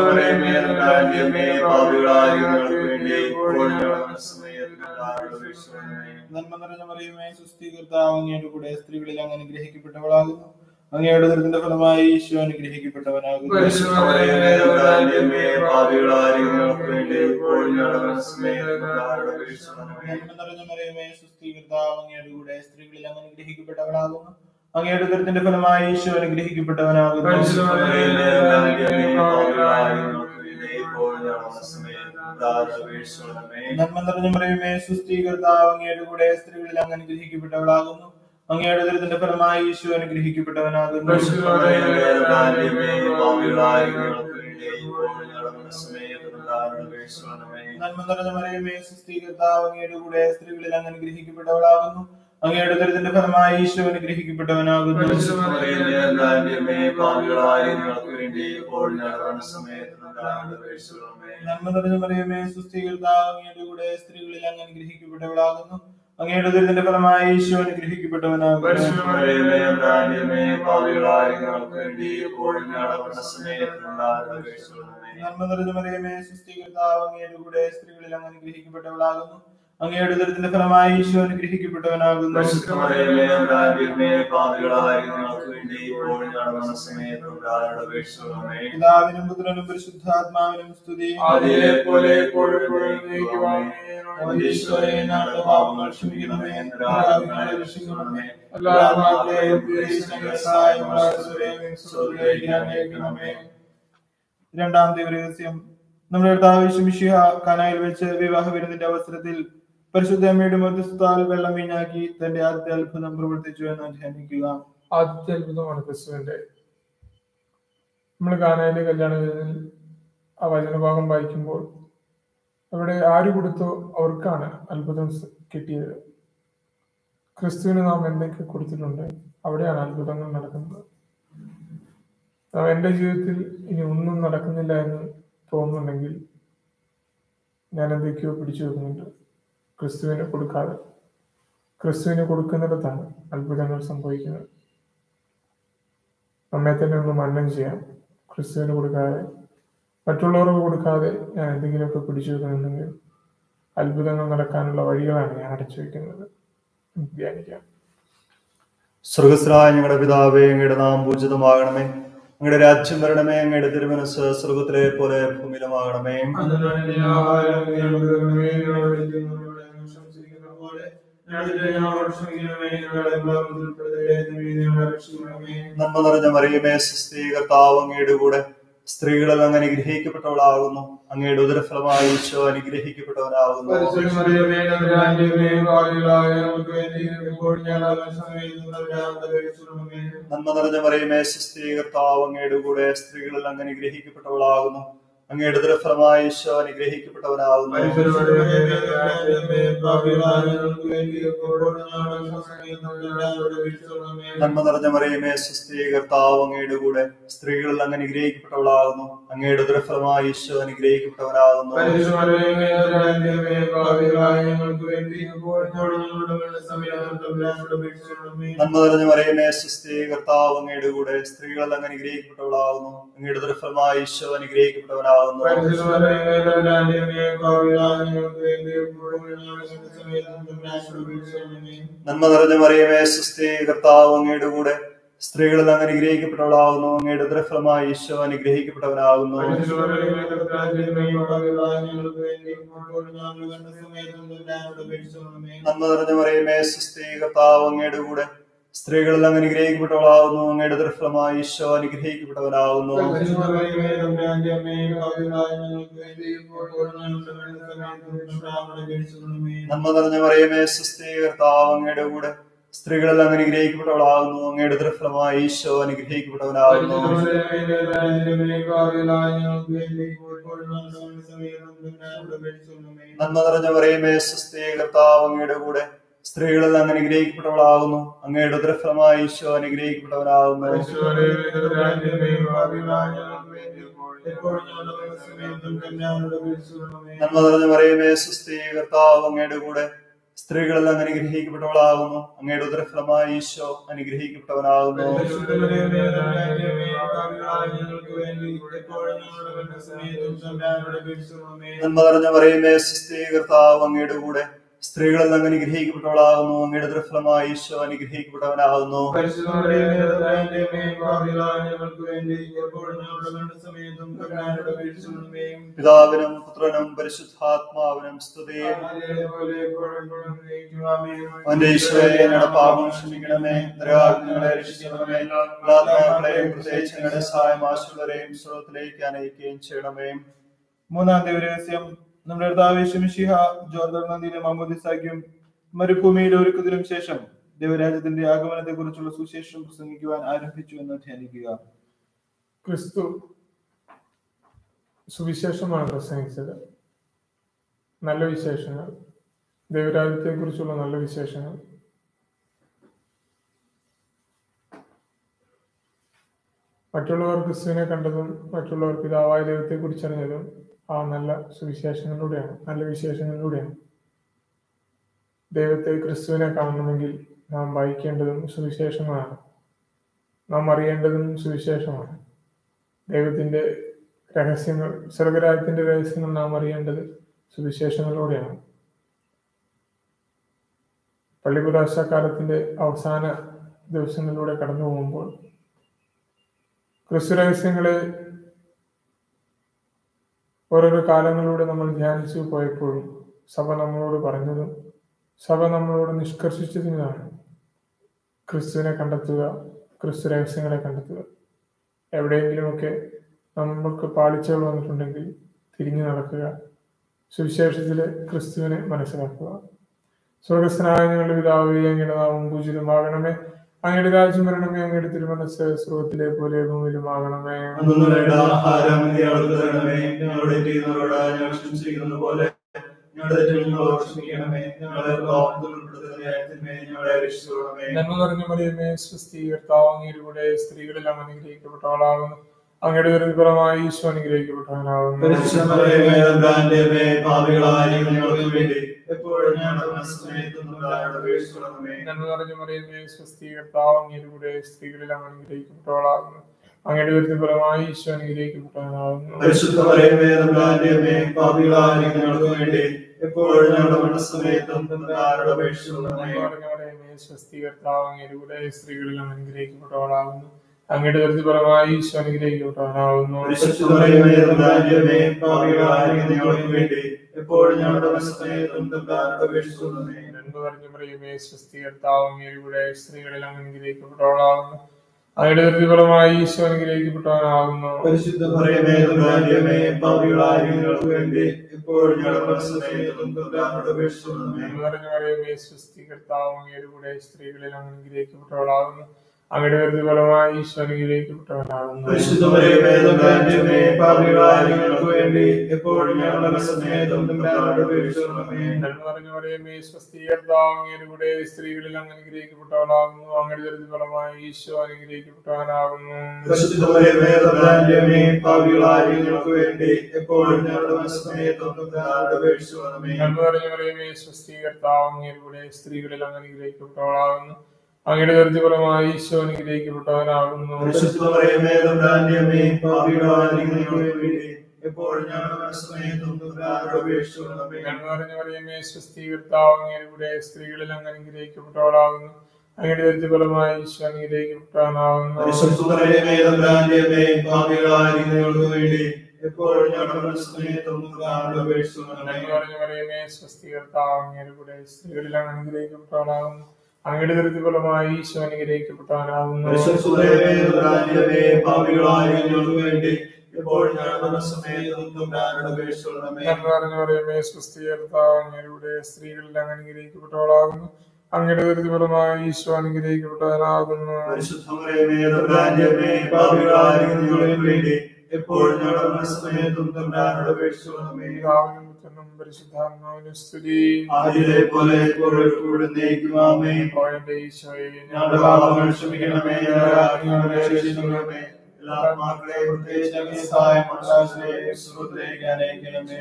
നന്മ നിറഞ്ഞ മറിയമേ, സുസ്ഥി, കർത്താവ് അങ്ങയുടെ കൂടെ സ്ത്രീകളിൽ അങ്ങ് അനുഗ്രഹിക്കപ്പെട്ടവളാകുന്നു. അങ്ങയുടെ ഉദരത്തിന്റെ ഫലമായി ഈശോ അനുഗ്രഹിക്കപ്പെട്ടവനാകുന്നു. നന്മ നിറഞ്ഞ മറിയമേ, സുസ്ഥി, കർത്താവ് അങ്ങയുടെ കൂടെ സ്ത്രീകളിൽ അങ്ങ് അനുഗ്രഹിക്കപ്പെട്ടവളാകുന്നു. അങ്ങയുടെ ഉദരത്തിന്റെ ഫലമായി ഈശോ അനുഗ്രഹിക്കപ്പെട്ടവനാകുന്നു. നന്മ നിറഞ്ഞ മറിയമേ, സുസ്ഥി, കർത്താവ് അങ്ങയുടെ കൂടെ സ്ത്രീകളിൽ അങ്ങ് അനുഗ്രഹിക്കപ്പെട്ടവളാകുന്നു. അങ്ങയുടെ ഉദരത്തിന്റെ ഫലമായി ഈശോ അനുഗ്രഹിക്കപ്പെട്ടവനാകുന്നു. നന്മ നിറഞ്ഞ മറിയമേ, സുസ്ഥി, കർത്താവ് അങ്ങയുടെ കൂടെ സ്ത്രീകളിൽ അങ്ങ് അനുഗ്രഹിക്കപ്പെട്ടവളാകുന്നു. അങ്ങയുടെ ഉദരത്തിന്റെ ഫലമായി ഈശോ അനുഗ്രഹിക്കപ്പെട്ടവനാകുന്നു. നന്മ നിറഞ്ഞ മറിയമേ, സുസ്ഥി, കർത്താവ് അങ്ങയുടെ കൂടെ സ്ത്രീകളിൽ അങ്ങ് അനുഗ്രഹിക്കപ്പെട്ടവളാകുന്നു. അങ്ങയുടെ ഉദരത്തിന്റെ ഫലമായി ഈശോ അനുഗ്രഹിക്കപ്പെട്ടവനാകുന്നു. നന്മ നിറഞ്ഞ മറിയമേ, സുസ്ഥി, കർത്താവ് അങ്ങയുടെ കൂടെ സ്ത്രീകളിൽ അങ്ങ് അനുഗ്രഹിക്കപ്പെട്ടവളാകുന്നു. അങ്ങയുടെ ഉദരത്തിന്റെ ഫലമായി ഈശോ അനുഗ്രഹിക്കപ്പെട്ടവനാകുന്നു. പിതാവിനും പുത്രനും പരിശുദ്ധാത്മാവിനും സ്തുതി. പാപങ്ങൾ ക്ഷമിക്കണമേ, രക്ഷിക്കണമേ. രണ്ടാം ദിവ്യരഹസ്യം. നമ്മുടെ കർത്താവ് യേശു മിശിഹ കാനായിൽ വെച്ച് വിവാഹ വിരുന്നിന്റെ അവസരത്തിൽ പരിശുദ്ധ അമ്മയുടെ മധ്യസ്ഥത്താൽ വെള്ളം വീഞ്ഞാക്കി തന്റെ ആദ്യത്തെ അത്ഭുതം പ്രവർത്തിച്ചു എന്ന് ധ്യാനിക്കുക. ആദ്യത്തെ അത്ഭുതമാണ് ക്രിസ്തുവിന്റെ. നമ്മൾ കാനായിലെ കല്യാണ വിരുന്നിൽ ആ വചനഭാഗം വായിക്കുമ്പോൾ അവിടെ ആര് കൊടുത്തോ അവർക്കാണ് അത്ഭുതം കിട്ടിയത്. ക്രിസ്തുവിന് നാം എന്തൊക്കെ കൊടുത്തിട്ടുണ്ട്, അവിടെയാണ് അത്ഭുതങ്ങൾ നടക്കുന്നത്. എൻ്റെ ജീവിതത്തിൽ ഇനി ഒന്നും നടക്കുന്നില്ല എന്ന് തോന്നുന്നുണ്ടെങ്കിൽ ഞാൻ എന്തൊക്കെയോ പിടിച്ചു വെക്കുന്നുണ്ട്. ക്രിസ്തുവിന് കൊടുക്കാതെ, ക്രിസ്തുവിന് കൊടുക്കുന്നിടത്താണ് അത്ഭുതങ്ങൾ സംഭവിക്കുന്നത്. നമ്മെ തന്നെ ഒന്ന് മന്നം ചെയ്യാം. ക്രിസ്തുവിന് കൊടുക്കാതെ, മറ്റുള്ളവർക്ക് കൊടുക്കാതെ ഞാൻ എന്തെങ്കിലുമൊക്കെ പിടിച്ചു വെക്കുന്നുണ്ടെങ്കിൽ അത്ഭുതങ്ങൾ നടക്കാനുള്ള വഴികളാണ് ഞാൻ അടച്ചു വെക്കുന്നത്. ധ്യാനിക്കാം. സ്വർഗസ്ഥനായ ഞങ്ങളുടെ പിതാവേ, അങ്ങയുടെ നാമം പൂജിതമാകണമേ. അങ്ങയുടെ രാജ്യം വരണമേ. അങ്ങയുടെ തിരുമനസ്സ് സ്വർഗത്തിലെ പോലെ ഭൂമിയിലുമാകണമേ. ഞങ്ങളുടെ നന്മ നിറഞ്ഞ മറിയമേ സ്വസ്തി, കർത്താവ് അങ്ങയുടെ കൂടെ സ്ത്രീകളിൽ അങ്ങ് അനുഗ്രഹിക്കപ്പെട്ടവളാകുന്നു. അങ്ങയുടെ ഉദരഫലമായ ഈശോ അനുഗ്രഹിക്കപ്പെട്ടവനാകുന്നു. നന്മ നിറഞ്ഞ മറിയമേ സ്വസ്തി, കർത്താവ് അങ്ങയുടെ കൂടെ സ്ത്രീകളിൽ അങ്ങ് അനുഗ്രഹിക്കപ്പെട്ടവളാകുന്നു. അങ്ങയുടെ ഉദരഫലമായ ഈശോ അനുഗ്രഹിക്കപ്പെട്ടവനാകുന്നു. നന്മ നിറഞ്ഞ മറിയമേ സ്വസ്തി, കർത്താവ് അങ്ങയുടെ കൂടെ സ്ത്രീകളിൽ അങ്ങ് അനുഗ്രഹിക്കപ്പെട്ടവളാകുന്നു. അങ്ങയുടെ ഉദരഫലമായ ഈശോ അനുഗ്രഹിക്കപ്പെട്ടവനാകുന്നു. നന്മ നിറഞ്ഞ മറിയമേ സ്വസ്തി, കർത്താവ് അങ്ങയുടെ കൂടെ സ്ത്രീകളിൽ അങ്ങ് അനുഗ്രഹിക്കപ്പെട്ടവളാകുന്നു. അങ്ങയുടെ ഉദരഫലമായ ഈശോ അനുഗ്രഹിക്കപ്പെട്ടവനാകുന്നു. നന്മ നിറഞ്ഞ മറിയമേ സ്വസ്തി, കർത്താവ് അങ്ങയുടെ കൂടെ സ്ത്രീകളിൽ അങ്ങ് അനുഗ്രഹിക്കപ്പെട്ടവളാകുന്നു. അങ്ങയുടെ ഉദരഫലമായ ഈശോ അനുഗ്രഹിക്കപ്പെട്ടവനാകുന്നു. നന്മ നിറഞ്ഞ മറിയമേ സ്വസ്തി, കർത്താവ് അങ്ങയുടെ കൂടെ സ്ത്രീകളിൽ അങ്ങ് അനുഗ്രഹിക്കപ്പെട്ടവളാകുന്നു. അങ്ങയുടെ ഉദരഫലമായ ഈശോ അനുഗ്രഹിക്കപ്പെട്ടവനാകുന്നു. നന്മ നിറഞ്ഞ മറിയമേ സ്വസ്തി, കർത്താവ് അങ്ങയുടെ കൂടെ സ്ത്രീകളിൽ അങ്ങ് അനുഗ്രഹിക്കപ്പെട്ടവളാകുന്നു. അങ്ങയുടെ ഉദരഫലമായ ഈശോ അനുഗ്രഹിക്കപ്പെട്ടവനാകുന്നു. നന്മ നിറഞ്ഞ മറിയമേ സ്വസ്തി, കർത്താവ് അങ്ങയുടെ കൂടെ സ്ത്രീകളിൽ അങ്ങ് അനുഗ്രഹിക്കപ്പെട്ടവളാകുന്നു. അങ്ങയുടെ ഉദരഫലമായ ഈശോ അനുഗ്രഹിക്കപ്പെട്ടവനാകുന്നു. നന്മ നിറഞ്ഞ മറിയമേ സ്വസ്തി, കർത്താവ് അങ്ങയുടെ കൂടെ സ്ത്രീകളിൽ അങ്ങ് അനുഗ്രഹിക്കപ്പെട്ടവളാകുന്നു. അങ്ങയുടെ ഉദരഫലമായ ഈശോ അനുഗ്രഹിക്കപ്പെട്ടവനാകുന്നു. നന്മ നിറഞ്ഞ മറിയമേ സ്വസ്തി, കർത്താവ് അങ്ങയുടെ കൂടെ സ്ത്രീകളിൽ അങ്ങ് അനുഗ്രഹിക്കപ്പെട്ടവളാകുന്നു. അങ്ങയുടെ ഉദരഫലമായ ഈശോ അനുഗ്രഹിക്കപ്പെട്ടവനാകുന്നു. പിതാവിനും പുത്രനും പരിശുദ്ധാത്മാവിനും സ്തുതി. അവന്റെ ഈശോയെ ഞങ്ങളുടെ പാപം ക്ഷമിക്കണമേ, നരകാഗ്നികളെ രക്ഷിക്കണമേ, ആത്മാക്കളെയും പ്രത്യേകിച്ച് ഞങ്ങളുടെ സഹായം ആശുള്ളവരെയും സ്വർഗ്ഗത്തിലേക്ക് അനയിക്കുകയും ചെയ്യണമേ. മൂന്നാം ദൈവരഹസ്യം, നമ്മുടെ കർത്താവ് യേശു മിശിഹ ജോർദാൻ നദിയിലെ മാമോദിസായ്ക്കും മരുഭൂമിയിലെ ഒരുക്കത്തിനും ശേഷം ദൈവരാജ്യത്തിന്റെ ആഗമനത്തെ കുറിച്ചുള്ള സുവിശേഷം പ്രസംഗിക്കുവാൻ ആരംഭിച്ചു എന്ന് ധ്യാനിക്കുക. ക്രിസ്തു സുവിശേഷമാണ് പ്രസംഗിച്ചത്. നല്ല വിശേഷങ്ങൾ, ദൈവരാജ്യത്തെ കുറിച്ചുള്ള നല്ല വിശേഷങ്ങൾ. മറ്റുള്ളവർ ക്രിസ്തുവിനെ കണ്ടതും മറ്റുള്ളവർ പിതാവായ ദൈവത്തെ കുറിച്ചറിഞ്ഞതും ആ നല്ല സുവിശേഷങ്ങളിലൂടെയാണ്, നല്ല വിശേഷങ്ങളിലൂടെയാണ്. ദൈവത്തെ, ക്രിസ്തുവിനെ കാണണമെങ്കിൽ നാം വായിക്കേണ്ടതും സുവിശേഷങ്ങളാണ്. നാം അറിയേണ്ടതും സുവിശേഷമാണ്. ദൈവത്തിന്റെ രഹസ്യങ്ങൾ, സ്വർഗരാജ്യത്തിന്റെ രഹസ്യങ്ങൾ നാം അറിയേണ്ടത് സുവിശേഷങ്ങളിലൂടെയാണ്. പള്ളികുദാശക്കാലത്തിന്റെ അവസാന ദിവസങ്ങളിലൂടെ കടന്നു പോകുമ്പോൾ ക്രിസ്തു രഹസ്യങ്ങളെ ഓരോരോ കാലങ്ങളിലൂടെ നമ്മൾ ധ്യാനിച്ചു പോയപ്പോഴും സഭ നമ്മളോട് പറഞ്ഞതും സഭ നമ്മളോട് നിഷ്കർഷിച്ചതിനാണ് ക്രിസ്തുവിനെ കണ്ടെത്തുക, ക്രിസ്തു രഹസ്യങ്ങളെ കണ്ടെത്തുക. എവിടെയെങ്കിലുമൊക്കെ നമ്മൾക്ക് പാളിച്ചകൾ വന്നിട്ടുണ്ടെങ്കിൽ തിരിഞ്ഞു നടക്കുക, സുവിശേഷത്തിലെ ക്രിസ്തുവിനെ മനസ്സിലാക്കുക. സ്വർഗസ്ഥനായ ഞങ്ങളുടെ പിതാവേ, അങ്ങയുടെ നാമം പൂജിതമാകണമേ, അങ്ങയുടെ രാജ്യം വരണമേ, അങ്ങയുടെ തിരുമനസ്സ് സ്വർഗ്ഗത്തിലെ പോലെ ഭൂമിയിലുമാകണമേ. ആഹാരം ഞങ്ങളുടെ ക്ഷമിച്ചിരിക്കുന്നത് പോലെ നന്മ നിറഞ്ഞ മറിയമേ സ്വസ്തി, കർത്താവ് അങ്ങയുടെ കൂടെ സ്ത്രീകളെല്ലാം അനുഗ്രഹിക്കപ്പെട്ടവളാകുന്നു. അങ്ങയുടെ ദുരിതപരമായി ഈശോ അനുഗ്രഹിക്കപ്പെട്ടവനാകുന്നു. നന്മ നിറഞ്ഞ മറിയമേ സ്വസ്തി, കർത്താവ് അങ്ങയുടെ കൂടെ സ്ത്രീകളെല്ലാം അനുഗ്രഹിക്കപ്പെട്ടവളാകുന്നു. അങ്ങയുടെ ദുരിതപരമായി ഈശോ അനുഗ്രഹിക്കപ്പെട്ടവനാകുന്നു. സ്വസ്തി, കർത്താവ് അങ്ങയുടെ കൂടെ സ്ത്രീകളെല്ലാം അനുഗ്രഹിക്കപ്പെട്ടവളാകുന്നു. അങ്ങയുടെ ദുരിതപരമായി ഈശോ അനുഗ്രഹിക്കപ്പെട്ടവനാകുന്നു. നന്മ നിറഞ്ഞ മറിയമേ സ്വസ്തി, കർത്താവ് അങ്ങയുടെ കൂടെ സ്ത്രീകളിൽ അങ്ങ് അനുഗ്രഹിക്കപ്പെട്ടവളാകുന്നു. അങ്ങയുടെ ദുരിതഫലമായി ഈശോ അനുഗ്രഹിക്കപ്പെട്ടവനാകുന്നു. പരിശുദ്ധ മറിയമേ തമ്പുരാന്റമ്മേ, പാപികളായ ഞങ്ങൾക്ക് വേണ്ടി ഇപ്പോഴും ഞങ്ങളുടെ സമയത്തും തമ്പുരാനോട് അപേക്ഷിച്ചുകൊള്ളണമേ. നന്മ നിറഞ്ഞ മറിയമേ സ്വസ്തി, കർത്താവ് അങ്ങയുടെ കൂടെ സ്ത്രീകളിൽ അങ്ങ് അനുഗ്രഹിക്കപ്പെട്ടവളാകുന്നു. അങ്ങയുടെ ദുരിതഫലമായി ഈശോ അനുഗ്രഹിക്കപ്പെട്ടവനാകുന്നു. പരിശുദ്ധ മറിയമേ തമ്പുരാന്റമ്മേ, പാപികളായ ഞങ്ങൾക്ക് വേണ്ടി ഇപ്പോഴും ഞങ്ങളുടെ സമയത്തും തമ്പുരാനോട് അപേക്ഷിച്ചുകൊള്ളണമേ. നന്മ നിറഞ്ഞ മറിയമേ സ്വസ്തി, കർത്താവ് അങ്ങയുടെ കൂടെ സ്ത്രീകളിൽ അങ്ങ് അനുഗ്രഹിക്കപ്പെട്ടവളാകുന്നു. അങ്ങയുടെ ദുരിതഫലമായി ഈശോ അനുഗ്രഹിക്കപ്പെട്ടവനാകുന്നു. പരിശുദ്ധ മറിയമേ തമ്പുരാന്റമ്മേ, പാപികളായ ഞങ്ങൾക്ക് വേണ്ടി എപ്പോഴും ഞങ്ങളുടെ സമയത്തും തമ്പുരാനോട് അപേക്ഷിച്ചുകൊള്ളണമേ. നന്മ നിറഞ്ഞ മറിയമേ സ്വസ്തി, കർത്താവ് അങ്ങയുടെ കൂടെ സ്ത്രീകളിൽ അങ്ങ് അനുഗ്രഹിക്കപ്പെട്ടവളാകുന്നു. അങ്ങയുടെ ദുരിതഫലമായി ഈശോ അനുഗ്രഹിക്കപ്പെട്ടവനാകുന്നു. പരിശുദ്ധ മറിയമേ തമ്പുരാന്റമ്മേ, പാപികളായ ഞങ്ങൾക്ക് വേണ്ടി എപ്പോഴും ഞങ്ങളുടെ സമയത്തും തമ്പുരാനോട് അപേക്ഷിച്ചുകൊള്ളണമേ. നന്മ നിറഞ്ഞ മറിയമേ സ്വസ്തി, കർത്താവ് അങ്ങയുടെ കൂടെ സ്ത്രീകളിൽ അങ്ങ് അനുഗ്രഹിക്കപ്പെട്ടവളാകുന്നു. അങ്ങയുടെ ദുരിതഫലമായി ഈശോ അനുഗ്രഹിക്കപ്പെട്ടവനാകുന്നു. പരിശുദ്ധ മറിയമേ തമ്പുരാന്റമ്മേ, പാപികളായ ഞങ്ങൾക്ക് വേണ്ടി എപ്പോഴും ഞങ്ങളുടെ സമയത്തും തമ്പുരാനോട് അപേക്ഷിച്ചുകൊള്ളണമേ. നന്മ നിറഞ്ഞ മറിയമേ സ്വസ്തി, കർത്താവ് അങ്ങയുടെ കൂടെ സ്ത്രീകളിൽ അങ്ങ് അനുഗ്രഹിക്കപ്പെട്ടവളാകുന്നു. അങ്ങയുടെ ദുരിതഫലമായി ഈശോ അനുഗ്രഹിക്കപ്പെട്ടവനാകുന്നു. പരിശുദ്ധ മറിയമേ തമ്പുരാന്റമ്മേ, പാപികളായ ഞങ്ങൾക്ക് വേണ്ടി എപ്പോഴും ഞങ്ങളുടെ സമയത്തും തമ്പുരാനോട് അപേക്ഷിച്ചുകൊള്ളണമേ. നന്മ നിറഞ്ഞ മറിയമേ സ്വസ്തി, കർത്താവ് അങ്ങയുടെ കൂടെ സ്ത്രീകളിൽ അങ്ങ് അനുഗ്രഹിക്കപ്പെട്ടവളാകുന്നു. അങ്ങയുടെ ദുരിതഫലമായി ഈശോ അനുഗ്രഹിക്കപ്പെട്ടവനാകുന്നു. പരിശുദ്ധ മറിയമേ തമ്പുരാന്റമ്മേ, പാപികളായ ഞങ്ങൾക്ക് വേണ്ടി എപ്പോഴും ഞങ്ങളുടെ സമയത്തും തമ്പുരാനോട് അപേക്ഷിച്ചുകൊള്ളണമേ. പിതാവിനും പുത്രനും പരിശുദ്ധാത്മാവിനും സ്തുതി. ആദിയിലെ പോലെ എപ്പോഴും എപ്പോഴും എന്നേക്കും ആമേൻ. പോയന്റെ ഈശോയെ, ഞങ്ങളുടെ പാപങ്ങൾ ക്ഷമിക്കണമേ, ഞങ്ങളെ രക്ഷിക്കണമേ. എല്ലാ ആത്മാക്കളെയും പ്രത്യേകിച്ച് അങ്ങേ സഹായം മനസ്സിലേക്ക് സ്വർഗ്ഗത്തിലേക്ക് അനയിക്കണമേ.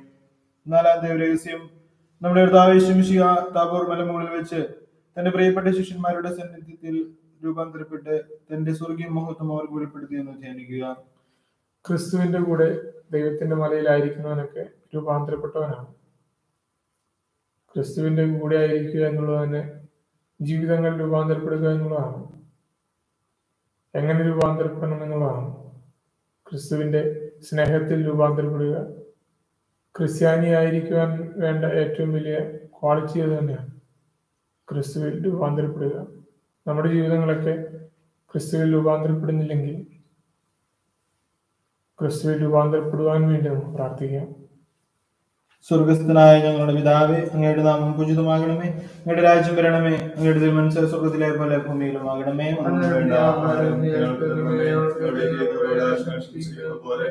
നാലാം ദേവരഹസ്യം. നമ്മുടെ കർത്താവ് യേശു മിശിഹ താബോർ മലമുകളിൽ വെച്ച് തന്റെ പ്രിയപ്പെട്ട ശിഷ്യന്മാരുടെ സാന്നിധ്യത്തിൽ രൂപാന്തരപ്പെട്ട് തന്റെ സ്വർഗീയ മഹത്വം അവർ വെളിപ്പെടുത്തിയെന്ന് ധ്യാനിക്കുക. ക്രിസ്തുവിന്റെ കൂടെ ദൈവത്തിന്റെ മലയിലായിരിക്കുന്നവനൊക്കെ രൂപാന്തരപ്പെട്ടവനാണ്. ക്രിസ്തുവിന്റെ കൂടെ ആയിരിക്കുക എന്നുള്ളത് തന്നെ ജീവിതങ്ങൾ രൂപാന്തരപ്പെടുക എന്നുള്ളതാണ്. എങ്ങനെ രൂപാന്തരപ്പെടണം എന്നുള്ളതാണ്. ക്രിസ്തുവിന്റെ സ്നേഹത്തിൽ രൂപാന്തരപ്പെടുക. ക്രിസ്ത്യാനി ആയിരിക്കുവാൻ വേണ്ട ഏറ്റവും വലിയ ക്വാളിറ്റി അത് തന്നെയാണ്. ക്രിസ്തുവിൽ രൂപാന്തരപ്പെടുക. നമ്മുടെ ജീവിതങ്ങളൊക്കെ ക്രിസ്തുവിൽ രൂപാന്തരപ്പെടുന്നില്ലെങ്കിൽ ക്രിസ്തുവിൽ രൂപാന്തരപ്പെടുവാൻ വേണ്ടി നമുക്ക് പ്രാർത്ഥിക്കാം. സ്വർഗസ്ഥനായ ഞങ്ങളുടെ പിതാവേ, അങ്ങയുടെ നാമം പൂജിതമാകണമേ. അങ്ങയുടെ രാജ്യം വരണമേ. അങ്ങയുടെ തിരുമനസ്സ് സ്വർഗത്തിലെ പോലെ ഭൂമിയിലും ആകണമേ. വേണ്ട ആഹാരം ഞങ്ങൾക്ക് തരണമേ. ഞങ്ങളുടെ ജീവിതത്തോട് ആശംസിക്കുന്നത് പോലെ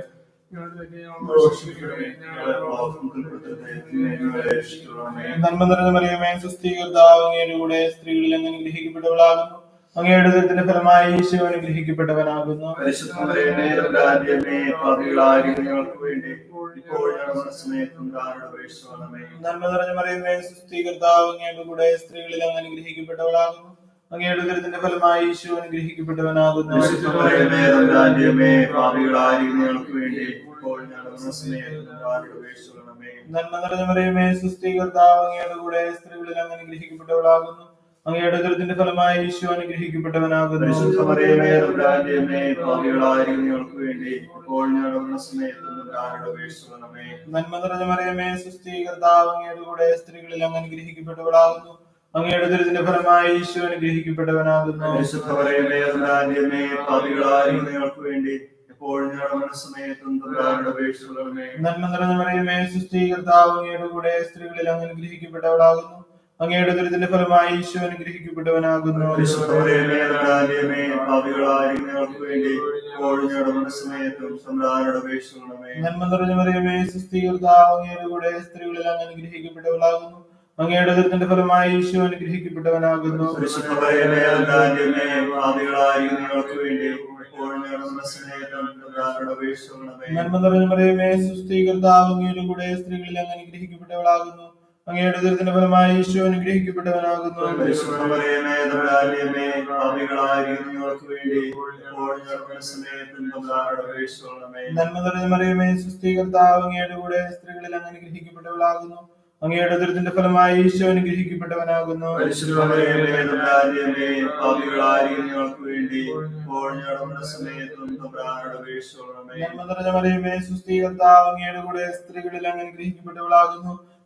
നന്മ നിറഞ്ഞ മറിയമേ സ്വസ്തി, കർത്താവ് അങ്ങയുടെ കൂടെ സ്ത്രീകളിൽ അങ്ങ് അനുഗ്രഹിക്കപ്പെട്ടവളാകുന്നു. അങ്ങയുടെ ഉദരത്തിന്റെ ഫലമായി ഈശോ അനുഗ്രഹിക്കപ്പെട്ടവനാകുന്നു. പരിശുദ്ധ മറിയമേ തമ്പുരാന്റമ്മേ, പാപികളായ ഞങ്ങൾക്ക് വേണ്ടി ഇപ്പോൾ ഞങ്ങളുടെ സമയത്തും തമ്പുരാനോട് അപേക്ഷിച്ചുകൊള്ളണമേ. നന്മ നിറഞ്ഞ മറിയമേ സ്വസ്തി, കർത്താവ് അങ്ങയുടെ കൂടെ സ്ത്രീകളിൽ അങ്ങ് അനുഗ്രഹിക്കപ്പെട്ടവളാകുന്നു. അങ്ങയുടെ ഉദരത്തിന്റെ ഫലമായി ഈശോ അനുഗ്രഹിക്കപ്പെട്ടവനാകുന്നു. പരിശുദ്ധ മറിയമേ തമ്പുരാന്റമ്മേ, പാപികളായ ഞങ്ങൾക്ക് വേണ്ടി ഇപ്പോൾ ഞങ്ങളുടെ സമയത്തും തമ്പുരാനോട് അപേക്ഷിച്ചുകൊള്ളണമേ. നന്മ നിറഞ്ഞ മറിയമേ സ്വസ്തി, കർത്താവ് അങ്ങയുടെ കൂടെ സ്ത്രീകളിൽ അങ്ങ് അനുഗ്രഹിക്കപ്പെട്ടവളാകുന്നു. അങ്ങയുടെ ഉദരത്തിന്റെ ഫലമായി ഈശോ അനുഗ്രഹിക്കപ്പെട്ടവനാകുന്നു. പരിശുദ്ധ മറിയമേ തമ്പുരാന്റമ്മേ, പാപികളായ ഞങ്ങൾക്ക് വേണ്ടി ഇപ്പോൾ ഞങ്ങളുടെ സമയത്തും തമ്പുരാനോട് അപേക്ഷിച്ചുകൊള്ളണമേ. നന്മ നിറഞ്ഞ മറിയമേ സ്വസ്തി, കർത്താവ് അങ്ങയുടെ കൂടെ സ്ത്രീകളിൽ അങ്ങ് അനുഗ്രഹിക്കപ്പെട്ടവളാകുന്നു. അങ്ങയുടെ ഉദരത്തിന്റെ ഫലമായി ഈശോ അനുഗ്രഹിക്കപ്പെട്ടവനാകുന്നു. പരിശുദ്ധ മറിയമേ തമ്പുരാന്റമ്മേ, പാപികളായ ഞങ്ങൾക്ക് വേണ്ടി ഇപ്പോൾ ഞങ്ങളുടെ സമയത്തും തമ്പുരാനോട് അപേക്ഷിച്ചുകൊള്ളണമേ. നന്മ നിറഞ്ഞ മറിയമേ സ്വസ്തി, കർത്താവ് അങ്ങയുടെ കൂടെ സ്ത്രീകളിൽ അങ്ങ് അനുഗ്രഹിക്കപ്പെട്ടവളാകുന്നു. അങ്ങയുടെ ഉദരത്തിന്റെ ഫലമായി ഈശോ അനുഗ്രഹിക്കപ്പെട്ടവനാകുന്നു. പരിശുദ്ധ മറിയമേ തമ്പുരാന്റമ്മേ, പാപികളായ ഞങ്ങൾക്ക് വേണ്ടി ഇപ്പോൾ ഞങ്ങളുടെ സമയത്തും തമ്പുരാനോട് അപേക്ഷിച്ചുകൊള്ളണമേ. നന്മ നിറഞ്ഞ മറിയമേ സ്വസ്തി, കർത്താവ് അങ്ങയുടെ കൂടെ സ്ത്രീകളിൽ അങ്ങ് അനുഗ്രഹിക്കപ്പെട്ടവളാകുന്നു. അങ്ങയുടെ ഉദരത്തിന്റെ ഫലമായി ഈശോ അനുഗ്രഹിക്കപ്പെട്ടവനാകുന്നു. പരിശുദ്ധ മറിയമേ തമ്പുരാന്റമ്മേ, പാപികളായ ഞങ്ങൾക്ക് വേണ്ടി ഇപ്പോൾ ഞങ്ങളുടെ സമയത്തും തമ്പുരാനോട് അപേക്ഷിച്ചുകൊള്ളണമേ. നന്മ നിറഞ്ഞ മറിയമേ സ്വസ്തി, കർത്താവ് അങ്ങയുടെ കൂടെ സ്ത്രീകളിൽ അങ്ങ് അനുഗ്രഹിക്കപ്പെട്ടവളാകുന്നു. അങ്ങയുടെ ഉദരത്തിന്റെ ഫലമായി ഈശോ അനുഗ്രഹിക്കപ്പെട്ടവനാകുന്നു. പരിശുദ്ധ മറിയമേ തമ്പുരാന്റമ്മേ, പാപികളായ ഞങ്ങൾക്ക് വേണ്ടി ഇപ്പോൾ ഞങ്ങളുടെ സമയത്തും തമ്പുരാനോട് അപേക്ഷിച്ചുകൊള്ളണമേ. നന്മ നിറഞ്ഞ മറിയമേ സ്വസ്തി, കർത്താവ് അങ്ങയുടെ കൂടെ സ്ത്രീകളിൽ അങ്ങ് അനുഗ്രഹിക്കപ്പെട്ടവളാകുന്നു. അങ്ങയുടെ ഉദരത്തിന്റെ ഫലമായി ഈശോ അനുഗ്രഹിക്കപ്പെട്ടവനാകുന്നു. പരിശുദ്ധ മറിയമേ തമ്പുരാന്റമ്മേ, പാപികളായ ഞങ്ങൾക്ക് വേണ്ടി ഇപ്പോൾ ഞങ്ങളുടെ സമയത്തും തമ്പുരാനോട് അപേക്ഷിച്ചുകൊള്ളണമേ. നന്മ നിറഞ്ഞ മറിയമേ സ്വസ്തി, കർത്താവ് അങ്ങയുടെ കൂടെ സ്ത്രീകളിൽ അങ്ങ് അനുഗ്രഹിക്കപ്പെട്ടവളാകുന്നു.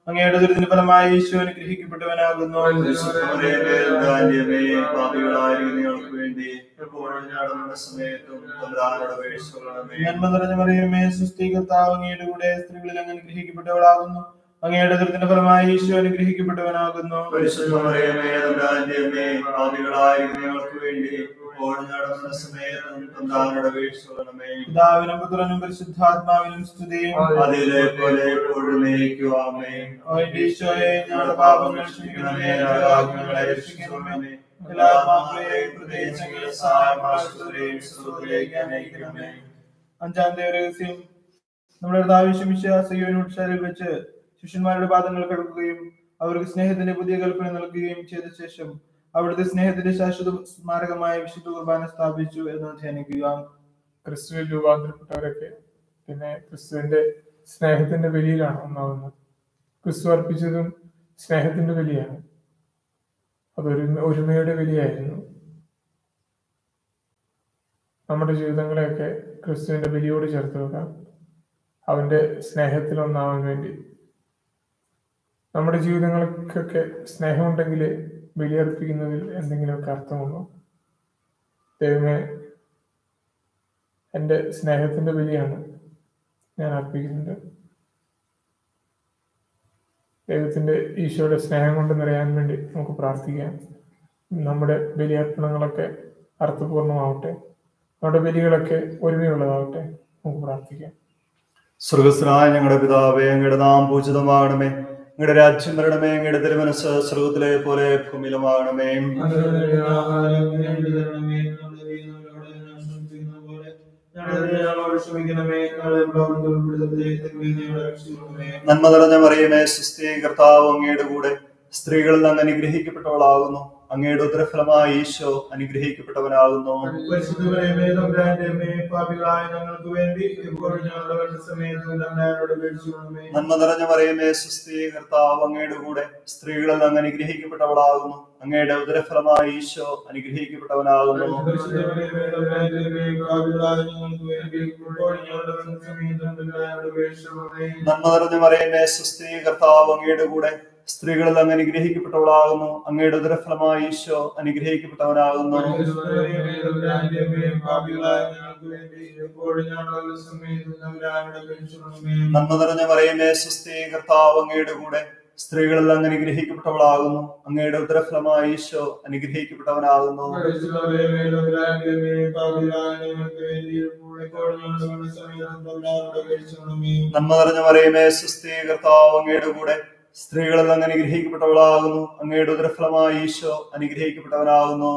അങ്ങയുടെ ദുരിതത്തിന് ഫലമായി ഈശോ അനുഗ്രഹിക്കപ്പെട്ടവനാകുന്നു. പാപികളായിരിക്കുന്നവർക്ക് വേണ്ടി എപ്പോഴും ഞങ്ങളുടെ സമയത്തും തമ്പുരാനോട് അപേക്ഷിച്ചുകൊള്ളണമേ. നന്മ നിറഞ്ഞ മറിയമേ, സുസ്ഥി കർത്താവ് അങ്ങയുടെ കൂടെ സ്ത്രീകളിൽ അങ്ങ് അനുഗ്രഹിക്കപ്പെട്ടവളാകുന്നു. അങ്ങയുടെ ദുരിതത്തിന് ഫലമായി ഈശോ അനുഗ്രഹിക്കപ്പെട്ടവനാകുന്നു. പരിശുദ്ധ മറിയമേ, തമ്പുരാന്റെ അമ്മേ, പാപികളായിരിക്കുന്നവർക്ക് വേണ്ടി എപ്പോഴും ഞങ്ങളുടെ സമയത്തും തമ്പുരാനോട് അപേക്ഷിച്ചുകൊള്ളണമേ. പിതാവിനും പുത്രനും പരിശുദ്ധാത്മാവിനും സ്തുതിയും അതിലെ പോലെ എപ്പോഴും നയിക്കുക. ആമേൻ. ഈശോയെ, ഞങ്ങളുടെ പാപങ്ങൾ ക്ഷമിക്കണമേ, ഞങ്ങളെ രക്ഷിക്കണമേ. എല്ലാ ആത്മാക്കളെയും പ്രത്യേകിച്ച് അങ്ങയുടെ സഹായം ആശ്രയിക്കുകയും സ്വർഗ്ഗത്തിലേക്ക് അനയിക്കണമേ. അഞ്ചാം രഹസ്യം. നമ്മുടെ ദാവിശ്വമിശിഹായിൽ വെച്ച് ശിഷ്യന്മാരുടെ പാദങ്ങൾ കഴുകുകയും അവർക്ക് സ്നേഹത്തിന്റെ പുതിയ കൽപ്പന നൽകുകയും ചെയ്ത ശേഷം അവിടുത്തെ സ്നേഹത്തിന്റെ ശാശ്വത സ്മാരകമായ വിശുദ്ധ കുർബാന സ്ഥാപിച്ചു എന്ന് ധ്യാനിക്കുക. ക്രിസ്തുവിൽ രൂപാന്തരപ്പെട്ടവരൊക്കെ പിന്നെ ക്രിസ്തുവിന്റെ സ്നേഹത്തിന്റെ ബലിയിലാണ് ഒന്നാവുന്നത്. ക്രിസ്തു അർപ്പിച്ചതും സ്നേഹത്തിന്റെ ബലിയാണ്. അതൊരു ഒരുമയുടെ ബലിയായിരുന്നു. നമ്മുടെ ജീവിതങ്ങളെയൊക്കെ ക്രിസ്തുവിന്റെ ബലിയോട് ചേർത്ത് വെക്കാം, അവന്റെ സ്നേഹത്തിൽ ഒന്നാവാൻ വേണ്ടി. നമ്മുടെ ജീവിതങ്ങൾക്കൊക്കെ സ്നേഹമുണ്ടെങ്കിൽ ബലിയർപ്പിക്കുന്നതിൽ എന്തെങ്കിലുമൊക്കെ അർത്ഥമുണ്ടോ? ദൈവമേ, എൻ്റെ സ്നേഹത്തിന്റെ ബലിയാണ് ഞാൻ അർപ്പിക്കുന്നത്. ദൈവത്തിന്റെ ഈശോയുടെ സ്നേഹം കൊണ്ട് നിറയാൻ വേണ്ടി നമുക്ക് പ്രാർത്ഥിക്കാം. നമ്മുടെ ബലിയർപ്പണങ്ങളൊക്കെ അർത്ഥപൂർണമാവട്ടെ, നമ്മുടെ ബലികളൊക്കെ ഒരുമയുള്ളതാവട്ടെ. നമുക്ക് പ്രാർത്ഥിക്കാം. സ്വർഗസ്ഥനായ ഞങ്ങളുടെ പിതാവേ, അങ്ങയുടെ നാം പൂജിതമാകണമേ. അങ്ങയുടെ രാജ്യം വരണമേ. അങ്ങയുടെ തിരുമനസ്സ് സ്വർഗത്തിലെ പോലെ ഭൂമിയിലുമാകണമേ. നന്മ നിറഞ്ഞ മറിയമേ, സുസ്ഥി കർത്താവ് അങ്ങയുടെ കൂടെ സ്ത്രീകളിൽ അങ്ങ് അനുഗ്രഹിക്കപ്പെട്ടവളാകുന്നു. അങ്ങയുടെ ഉദരഫലമായ ഈശോ അനുഗ്രഹിക്കപ്പെട്ടവനാകുന്നു. നന്മ നിറഞ്ഞ മറിയമേ, സുസ്ഥി കർത്താവ് അങ്ങയുടെ കൂടെ സ്ത്രീകളിൽ അങ്ങ് അനുഗ്രഹിക്കപ്പെട്ടവളാകുന്നു. അങ്ങയുടെ ഉദരഫലമായ ഈശോ അനുഗ്രഹിക്കപ്പെട്ടവനാകുന്നു. നന്മ നിറഞ്ഞ മറിയമേ, സുസ്ഥി കർത്താവ് അങ്ങയുടെ കൂടെ സ്ത്രീകളിൽ അങ്ങ് അനുഗ്രഹിക്കപ്പെട്ടവളാകുന്നു. അങ്ങയുടെ ഉദരഫലമായ ഈശോ അനുഗ്രഹിക്കപ്പെട്ടവനാകുന്നു. നന്മ നിറഞ്ഞ മറിയമേ, സുസ്ഥി കർത്താവ് അങ്ങയുടെ കൂടെ സ്ത്രീകളിൽ അങ്ങ് അനുഗ്രഹിക്കപ്പെട്ടവളാകുന്നു. അങ്ങയുടെ ഉദരഫലമായ ഈശോ അനുഗ്രഹിക്കപ്പെട്ടവനാകുന്നു. നന്മ നിറഞ്ഞ മറിയമേ, സുസ്ഥി കർത്താവ് അങ്ങയുടെ കൂടെ സ്ത്രീകളിൽ അങ്ങ് അനുഗ്രഹിക്കപ്പെട്ടവളാകുന്നു. അങ്ങയുടെ ഉദരഫലമായ ഈശോ അനുഗ്രഹിക്കപ്പെട്ടവനാകുന്നു.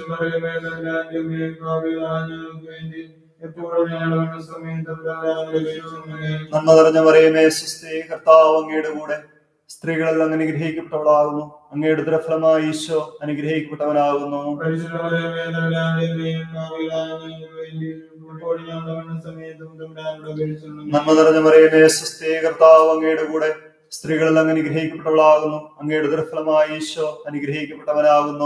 നന്മ നിറഞ്ഞ മറിയമേ, സുസ്ഥി കർത്താവ് അങ്ങയുടെ കൂടെ സ്ത്രീകളിൽ അങ്ങ് അനുഗ്രഹിക്കപ്പെട്ടവളാകുന്നു. അങ്ങയുടെ ഉദരഫലമായ ഈശോ അനുഗ്രഹിക്കപ്പെട്ടവനാകുന്നു. നന്മ നിറഞ്ഞ മറിയമേ, സുസ്ഥി കർത്താവ് അങ്ങയുടെ കൂടെ സ്ത്രീകളിൽ അങ്ങ് അനുഗ്രഹിക്കപ്പെട്ടവളാകുന്നു. അങ്ങയുടെ ഉദരഫലമായ ഈശോ അനുഗ്രഹിക്കപ്പെട്ടവനാകുന്നു.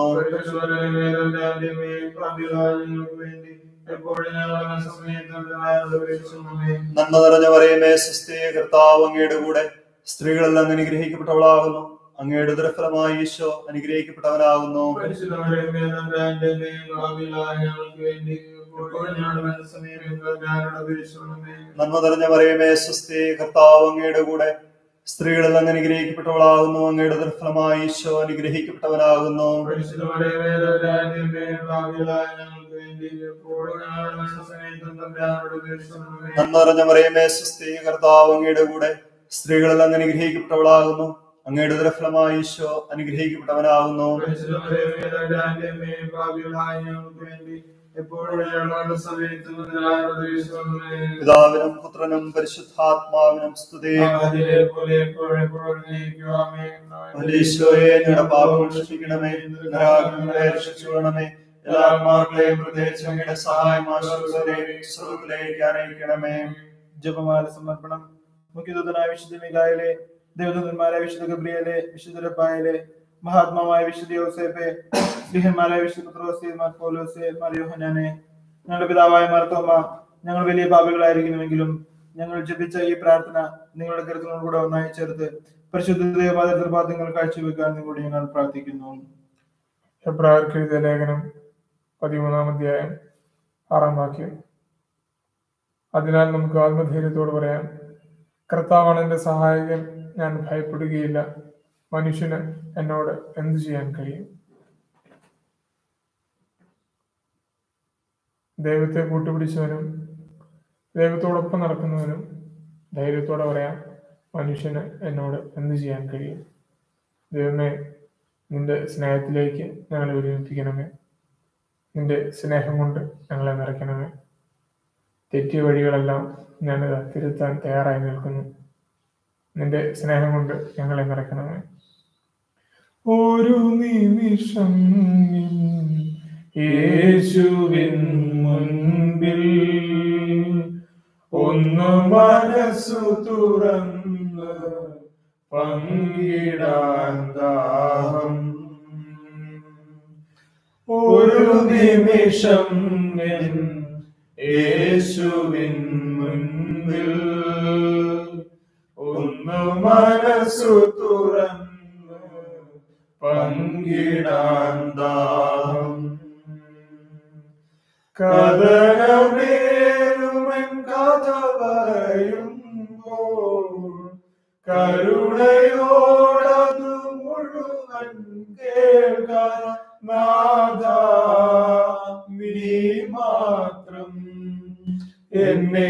നന്മ നിറഞ്ഞ മറിയമേ, സുസ്ഥി കർത്താവ് അങ്ങയുടെ കൂടെ സ്ത്രീകളിൽ അങ്ങ് അനുഗ്രഹിക്കപ്പെട്ടവളാകുന്നു. അങ്ങയുടെ ഉദരഫലമായ ഈശോ അനുഗ്രഹിക്കപ്പെട്ടവനാകുന്നു. നന്മ നിറഞ്ഞ മറിയമേ, സുസ്ഥി കർത്താവ് അങ്ങയുടെ കൂടെ സ്ത്രീകളിൽ അങ്ങ് അനുഗ്രഹിക്കപ്പെട്ടവളാകുന്നു. അങ്ങയുടെ ഉദരഫലമായ ഈശോ അനുഗ്രഹിക്കപ്പെട്ടവനാകുന്നു. നന്മ നിറഞ്ഞ മറിയമേ, സുസ്ഥി കർത്താവ് അങ്ങയുടെ കൂടെ സ്ത്രീകളിൽ അങ്ങ് അനുഗ്രഹിക്കപ്പെട്ടവളാകുന്നു. അങ്ങയുടെ ഉദരഫലമായ ഈശോ അനുഗ്രഹിക്കപ്പെട്ടവനാകുന്നു. പിതാവിനും പുത്രനും പരിശുദ്ധാത്മാവിനും സ്തുതി. ഈശോയെ, ഞങ്ങളുടെ പാപങ്ങൾ ക്ഷമിക്കണമേ, നരകാഗ്നികളെ രക്ഷിച്ചുകൊള്ളണമേ. എല്ലാ ആത്മാക്കളെയും പ്രത്യേകിച്ച് അങ്ങയുടെ സഹായം ആശ്രയിക്കുന്നവരെയും സ്വർഗ്ഗത്തിലേക്ക് അനയിക്കണമേ. ജപമാല സമർപ്പണം. മുഖ്യദൂതനായ വിശുദ്ധ മിഖായേലേ, ദേവദൂതന്മാരായ വിശുദ്ധ ഗബ്രിയേലേ, വിശുദ്ധ റഫായേലേ, മഹാത്മാവായ വിശുദ്ധ യോസേപ്പേ, സ്ലിഹന്മാരായ വിശുദ്ധ പത്രോസേ, മാർ പൗലോസേ, മാർ യോഹന്നാനേ, ഞങ്ങളുടെ പിതാവായ മാർത്തോമ, ഞങ്ങൾ വലിയ പാപികളായിരിക്കുന്നുവെങ്കിലും ഞങ്ങൾ ജപിച്ച ഈ പ്രാർത്ഥന നിങ്ങളുടെ കരുത്തിനോട് കൂടെ ഒന്നായി ചേർത്ത് പരിശുദ്ധ ദേവാലയത്തിൽ കാഴ്ചവെക്കാൻ നിങ്ങളോട് ഞങ്ങൾ പ്രാർത്ഥിക്കുന്നു. ഹെബ്രായർക്ക് എഴുതിയ ലേഖനം പതിമൂന്നാം അധ്യായം ആറാം വാക്യം. അതിനാൽ നമുക്ക് ആത്മധൈര്യത്തോട് പറയാം, കർത്താവാണ് എന്റെ സഹായകൻ, ഞാൻ ഭയപ്പെടുകയില്ല. മനുഷ്യന് എന്നോട് എന്തു ചെയ്യാൻ കഴിയും? ദൈവത്തെ കൂട്ടുപിടിച്ചവനും ദൈവത്തോടൊപ്പം നടക്കുന്നവനും ധൈര്യത്തോടെ പറയാം, മനുഷ്യന് എന്നോട് എന്തു ചെയ്യാൻ കഴിയും? ദൈവമേ, നിന്റെ സ്നേഹത്തിലേക്ക് ഞങ്ങളെ ഒരുമിപ്പിക്കണമേ. നിന്റെ സ്നേഹം കൊണ്ട് ഞങ്ങളെ നിറയ്ക്കണമേ. തെറ്റിയ വഴികളെല്ലാം ഞാനിത് തിരുത്താൻ തയ്യാറായി നിൽക്കുന്നു. നിന്റെ സ്നേഹം കൊണ്ട് ഞങ്ങളെ നിറയ്ക്കണമേ. ഒരു നിമിഷം യേശുവിൻ മുൻപിൽ ഒന്ന് മനസ്സു തുറന്ന് പങ്കിടാൻ ദാഹം. ഒരു നിമിഷം യേശുവിൻ മുൻപിൽ ഒന്ന് മനസ്സു തുറന്ന് പങ്കിടാൻ ദാഹം. കഥനമേറുമെൻ കഥ പറയുമ്പോൾ കരുണയോടതു മുഴുവൻ കേൾക്കാൻ നാഥാ, നീ മാത്രം എന്നെ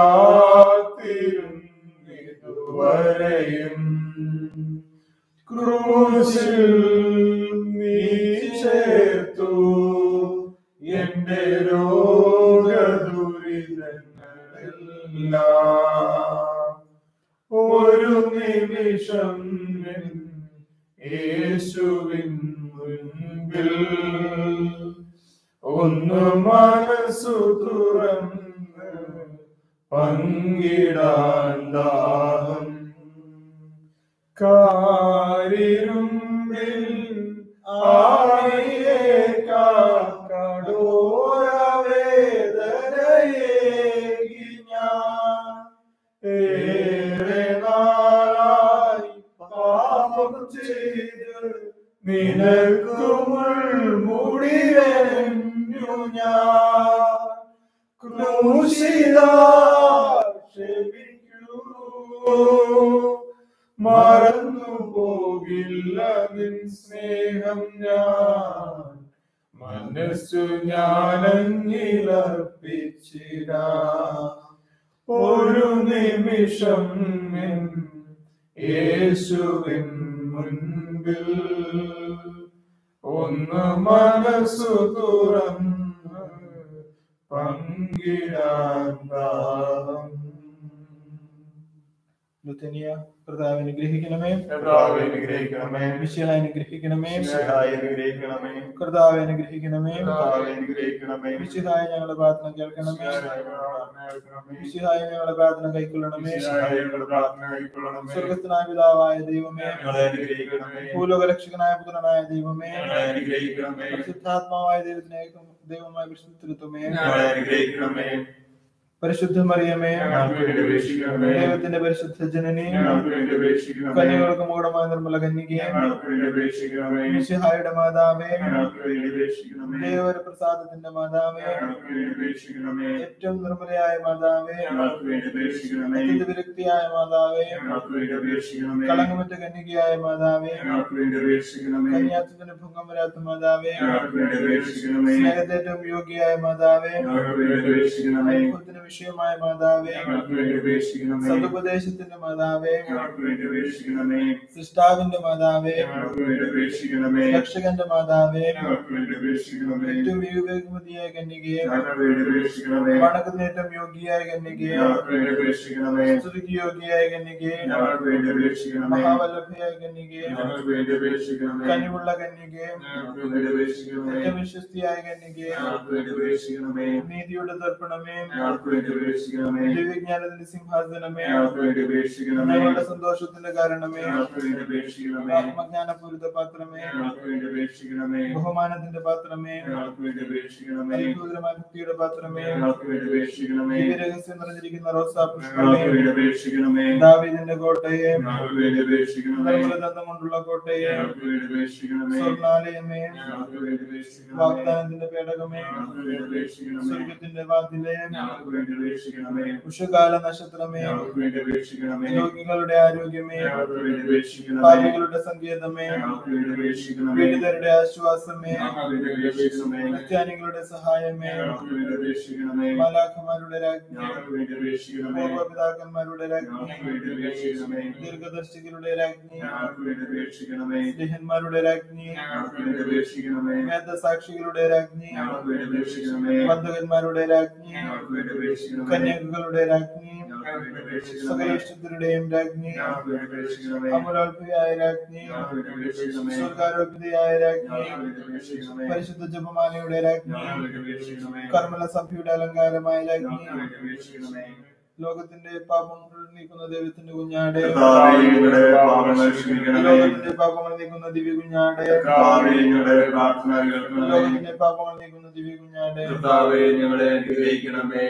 കാത്തിരുന്നിതുവരെയും. ക്രൂശിൽ നീ ചേർത്തു എന്റെ രോഗദുരിതങ്ങളെല്ലാം. ഒരു നിമിഷം യേശുവിൻ മുൻപിൽ ഒന്ന് മനസ്സു തുറന്ന് പങ്കിടാൻ ദാഹം. കാരിരുമ്പിൽ ആയിയേക്കാൾ കഠോര വേദനയേകി ഞാൻ ഏറെ നാളായി പാപം ചെയ്ത് നിനക്കു മുൾമുടിവെഞ്ഞു ഞാൻ. ക്രൂശിതാ ക്ഷമിക്കൂ, മറന്നു പോകില്ല നിൻ സ്നേഹം ഞാൻ. മനസ്സു ഞാനങ്ങിലർപ്പിച്ചിടാ. ഒരു നിമിഷം യേശുവിൻ മുൻപിൽ ഒന്ന് മനസ്സു തുറന്ന് പങ്കിടാൻ ദാഹം. ലുത്തനിയ. കർത്താവേ അനുഗ്രഹിക്കണമേ, കർത്താവേ അനുഗ്രഹിക്കണമേ, മിശിഹായെ അനുഗ്രഹിക്കണമേ, മിശിഹായെ അനുഗ്രഹിക്കണമേ, കർത്താവേ അനുഗ്രഹിക്കണമേ, കർത്താവേ അനുഗ്രഹിക്കണമേ, മിശിഹായെ ഞങ്ങളുടെ പ്രാർത്ഥന കേൾക്കണമേ, മിശിഹായെ ഞങ്ങളുടെ പ്രാർത്ഥന കൈക്കൊള്ളണമേ, മിശിഹായെ ഞങ്ങളുടെ പ്രാർത്ഥന കൈക്കൊള്ളണമേ. സ്വർഗ്ഗസ്ഥനായ പിതാവായ ദൈവമേ, ഞങ്ങളെ അനുഗ്രഹിക്കണമേ, ഭൂലോക രക്ഷകനായ പുത്രനായ ദൈവമേ, ഞങ്ങളെ അനുഗ്രഹിക്കണമേ, പരിശുദ്ധാത്മാവായ ദൈവത്തിനെ ദൈവമായ പരിശുദ്ധത്വമേ, ഞങ്ങളെ അനുഗ്രഹിക്കണമേ. പരിശുദ്ധ മറിയമേ, ഞങ്ങൾക്ക് വേണ്ടി അപേക്ഷിക്കണമേ, ദൈവത്തിന്റെ പരിശുദ്ധ ജനനി, ഞങ്ങൾക്ക് വേണ്ടി അപേക്ഷിക്കണമേ, കന്യകൾക്ക് മൂടമായ നിർമ്മല കന്യകയെ, ഞങ്ങൾക്ക് വേണ്ടി അപേക്ഷിക്കണമേ, മിശിഹായുടെ മാതാവേ, ഞങ്ങൾക്ക് വേണ്ടി അപേക്ഷിക്കണമേ, ദേവര പ്രസാദത്തിന്റെ മാതാവേ, ഞങ്ങൾക്ക് വേണ്ടി അപേക്ഷിക്കണമേ, ഏറ്റവും നിർമ്മലയായ മാതാവേ, ഞങ്ങൾക്ക് വേണ്ടി അപേക്ഷിക്കണമേ, അത്യന്ത വിരക്തിയായ മാതാവേ, ഞങ്ങൾക്ക് വേണ്ടി അപേക്ഷിക്കണമേ, കളങ്കമറ്റ കന്യകയായ മാതാവേ, ഞങ്ങൾക്ക് വേണ്ടി അപേക്ഷിക്കണമേ, കന്യാത്വത്തിന് ഭംഗം വരാത്ത മാതാവേ, ഞങ്ങൾക്ക് വേണ്ടി അപേക്ഷിക്കണമേ, സ്നേഹത്തേറ്റവും യോഗ്യയായ മാതാവേ, ഞങ്ങൾക്ക് വേണ്ടി അപേക്ഷിക്കണമേ, അത്ഭുതത്തിന് വിഷയമായ മാതാവേ, ഞങ്ങൾക്ക് വേണ്ടി അപേക്ഷിക്കണമേ, സതുപദേശത്തിന്റെ മാതാവേ, ഞങ്ങൾക്ക് വേണ്ടി അപേക്ഷിക്കണമേ, സൃഷ്ടാവിന്റെ മാതാവേ, ഞങ്ങൾക്ക് വേണ്ടി അപേക്ഷിക്കണമേ, രക്ഷകന്റെ മാതാവേ, ഞങ്ങൾക്ക് വേണ്ടി അപേക്ഷിക്കണമേ, ഏറ്റവും വിവേകമതിയായ കന്യകയെ, ഞങ്ങൾക്ക് വേണ്ടി അപേക്ഷിക്കണമേ, വണക്കത്തിന് ഏറ്റവും യോഗ്യയായ കന്യകയെ, ഞങ്ങൾക്ക് വേണ്ടി അപേക്ഷിക്കണമേ, സ്തുതിക്ക് യോഗ്യയായ കന്യകയെ, ഞങ്ങൾക്ക് വേണ്ടി അപേക്ഷിക്കണമേ, മഹാവല്ലഭയായ കന്യകയെ, ഞങ്ങൾക്ക് വേണ്ടി അപേക്ഷിക്കണമേ, കനിവുള്ള കന്യകയെ, ഞങ്ങൾക്ക് വേണ്ടി അപേക്ഷിക്കണമേ, സത്യവിശ്വസ്തിയായ കന്യകയെ, ഞങ്ങൾക്ക് വേണ്ടി അപേക്ഷിക്കണമേ, നീതിയുടെ തർപ്പണമേ, ഞങ്ങൾക്ക് വേണ്ടി അപേക്ഷിക്കണമേ. ദിവ്യജ്ഞാനത്തിന്റെ സിംഹാസനമേ, ഞങ്ങൾക്ക് വേണ്ടി അപേക്ഷിക്കണമേ. ഞങ്ങളുടെ സന്തോഷത്തിന്റെ കാരണമേ, ഞങ്ങൾക്ക് വേണ്ടി അപേക്ഷിക്കണമേ. ആത്മജ്ഞാനപൂരിത പാത്രമേ, ഞങ്ങൾക്ക് വേണ്ടി അപേക്ഷിക്കണമേ. ബഹുമാനത്തിന്റെ പാത്രമേ, ഞങ്ങൾക്ക് വേണ്ടി അപേക്ഷിക്കണമേ. അത്ഭുതകരമായ ഭക്തിയുടെ പാത്രമേ, ഞങ്ങൾക്ക് വേണ്ടി അപേക്ഷിക്കണമേ. ദിവ്യരഹസ്യം നിറഞ്ഞിരിക്കുന്ന റോസാ പുഷ്പമേ, ഞങ്ങൾക്ക് വേണ്ടി അപേക്ഷിക്കണമേ. ദാവീദിന്റെ കോട്ടയെ, ഞങ്ങൾക്ക് വേണ്ടി അപേക്ഷിക്കണമേ. നിർമ്മലദന്തം കൊണ്ടുള്ള കോട്ടയെ, ഞങ്ങൾക്ക് വേണ്ടി അപേക്ഷിക്കണമേ. സ്വർണ്ണാലയമേ, ഞങ്ങൾക്ക് വേണ്ടി അപേക്ഷിക്കണമേ. വാഗ്ദാനത്തിന്റെ പേടകമേ, ഞങ്ങൾക്ക് വേണ്ടി അപേക്ഷിക്കണമേ. സ്വർഗത്തിന്റെ വാതിലേ, ഞങ്ങൾക്ക് വേണ്ടി അപേക്ഷിക്കണമേ. ഉഷകാല നക്ഷത്രമേ, ഞങ്ങൾക്ക് വേണ്ടി അപേക്ഷിക്കണമേ. രോഗികളുടെ ആരോഗ്യമേ, ഞങ്ങൾക്ക് വേണ്ടി അപേക്ഷിക്കണമേ. പാപികളുടെ സങ്കേതമേ, ഞങ്ങൾക്ക് വേണ്ടി അപേക്ഷിക്കണമേ. പീഡിതരുടെ ആശ്വാസമേ, ഞങ്ങൾക്ക് വേണ്ടി അപേക്ഷിക്കണമേ. ക്രിസ്ത്യാനികളുടെ സഹായമേ, ഞങ്ങൾക്ക് വേണ്ടി അപേക്ഷിക്കണമേ. മാലാഖമാരുടെ രാജ്ഞി, ഞങ്ങൾക്ക് വേണ്ടി അപേക്ഷിക്കണമേ. പൂർവ്വപിതാക്കന്മാരുടെ രാജ്ഞി, ഞങ്ങൾക്ക് വേണ്ടി അപേക്ഷിക്കണമേ. ദീർഘദർശികളുടെ രാജ്ഞി, ഞങ്ങൾക്ക് വേണ്ടി അപേക്ഷിക്കണമേ. സ്നേഹന്മാരുടെ രാജ്ഞി, ഞങ്ങൾക്ക് വേണ്ടി അപേക്ഷിക്കണമേ. വേദസാക്ഷികളുടെ രാജ്ഞി, ഞങ്ങൾക്ക് വേണ്ടി അപേക്ഷിക്കണമേ. ബന്ധകന്മാരുടെ രാജ്ഞി, ഞങ്ങൾക്ക് വേണ്ടി അപേക്ഷിക്കണമേ. കന്യകകളുടെ രാജ്ഞി, ഞങ്ങൾക്ക് വേണ്ടി അപേക്ഷിക്കണമേ. സകലേഷ്ടത്തിന്റെയും രാജ്ഞി, ഞങ്ങൾക്ക് വേണ്ടി അപേക്ഷിക്കണമേ. അമലോത്ഭയായ രാജ്ഞി, ഞങ്ങൾക്ക് വേണ്ടി അപേക്ഷിക്കണമേ. സ്വർഗാരോപിതയായ രാജ്ഞി, ഞങ്ങൾക്ക് വേണ്ടി അപേക്ഷിക്കണമേ. പരിശുദ്ധ ജപമാലയുടെ രാജ്ഞി, ഞങ്ങൾക്ക് വേണ്ടി അപേക്ഷിക്കണമേ. കർമ്മല സഭയുടെ അലങ്കാരമായ രാജ്ഞി, ഞങ്ങൾക്ക് വേണ്ടി അപേക്ഷിക്കണമേ. ലോകത്തിന്റെ പാപങ്ങൾ നീക്കുന്ന ദൈവത്തിന്റെ കുഞ്ഞാടെ, കർത്താവേ, ഞങ്ങളുടെ പാപങ്ങൾ ക്ഷമിക്കണമേ. ലോകത്തിന്റെ പാപങ്ങൾ നീക്കുന്ന ദിവ്യ കുഞ്ഞാടെ, കർത്താവേ, ഞങ്ങളുടെ പ്രാർത്ഥന കേൾക്കണമേ. ലോകത്തിന്റെ പാപങ്ങൾ നീക്കുന്ന ദിവ്യ കുഞ്ഞാടെ, കർത്താവേ, ഞങ്ങളെ അനുഗ്രഹിക്കണമേ.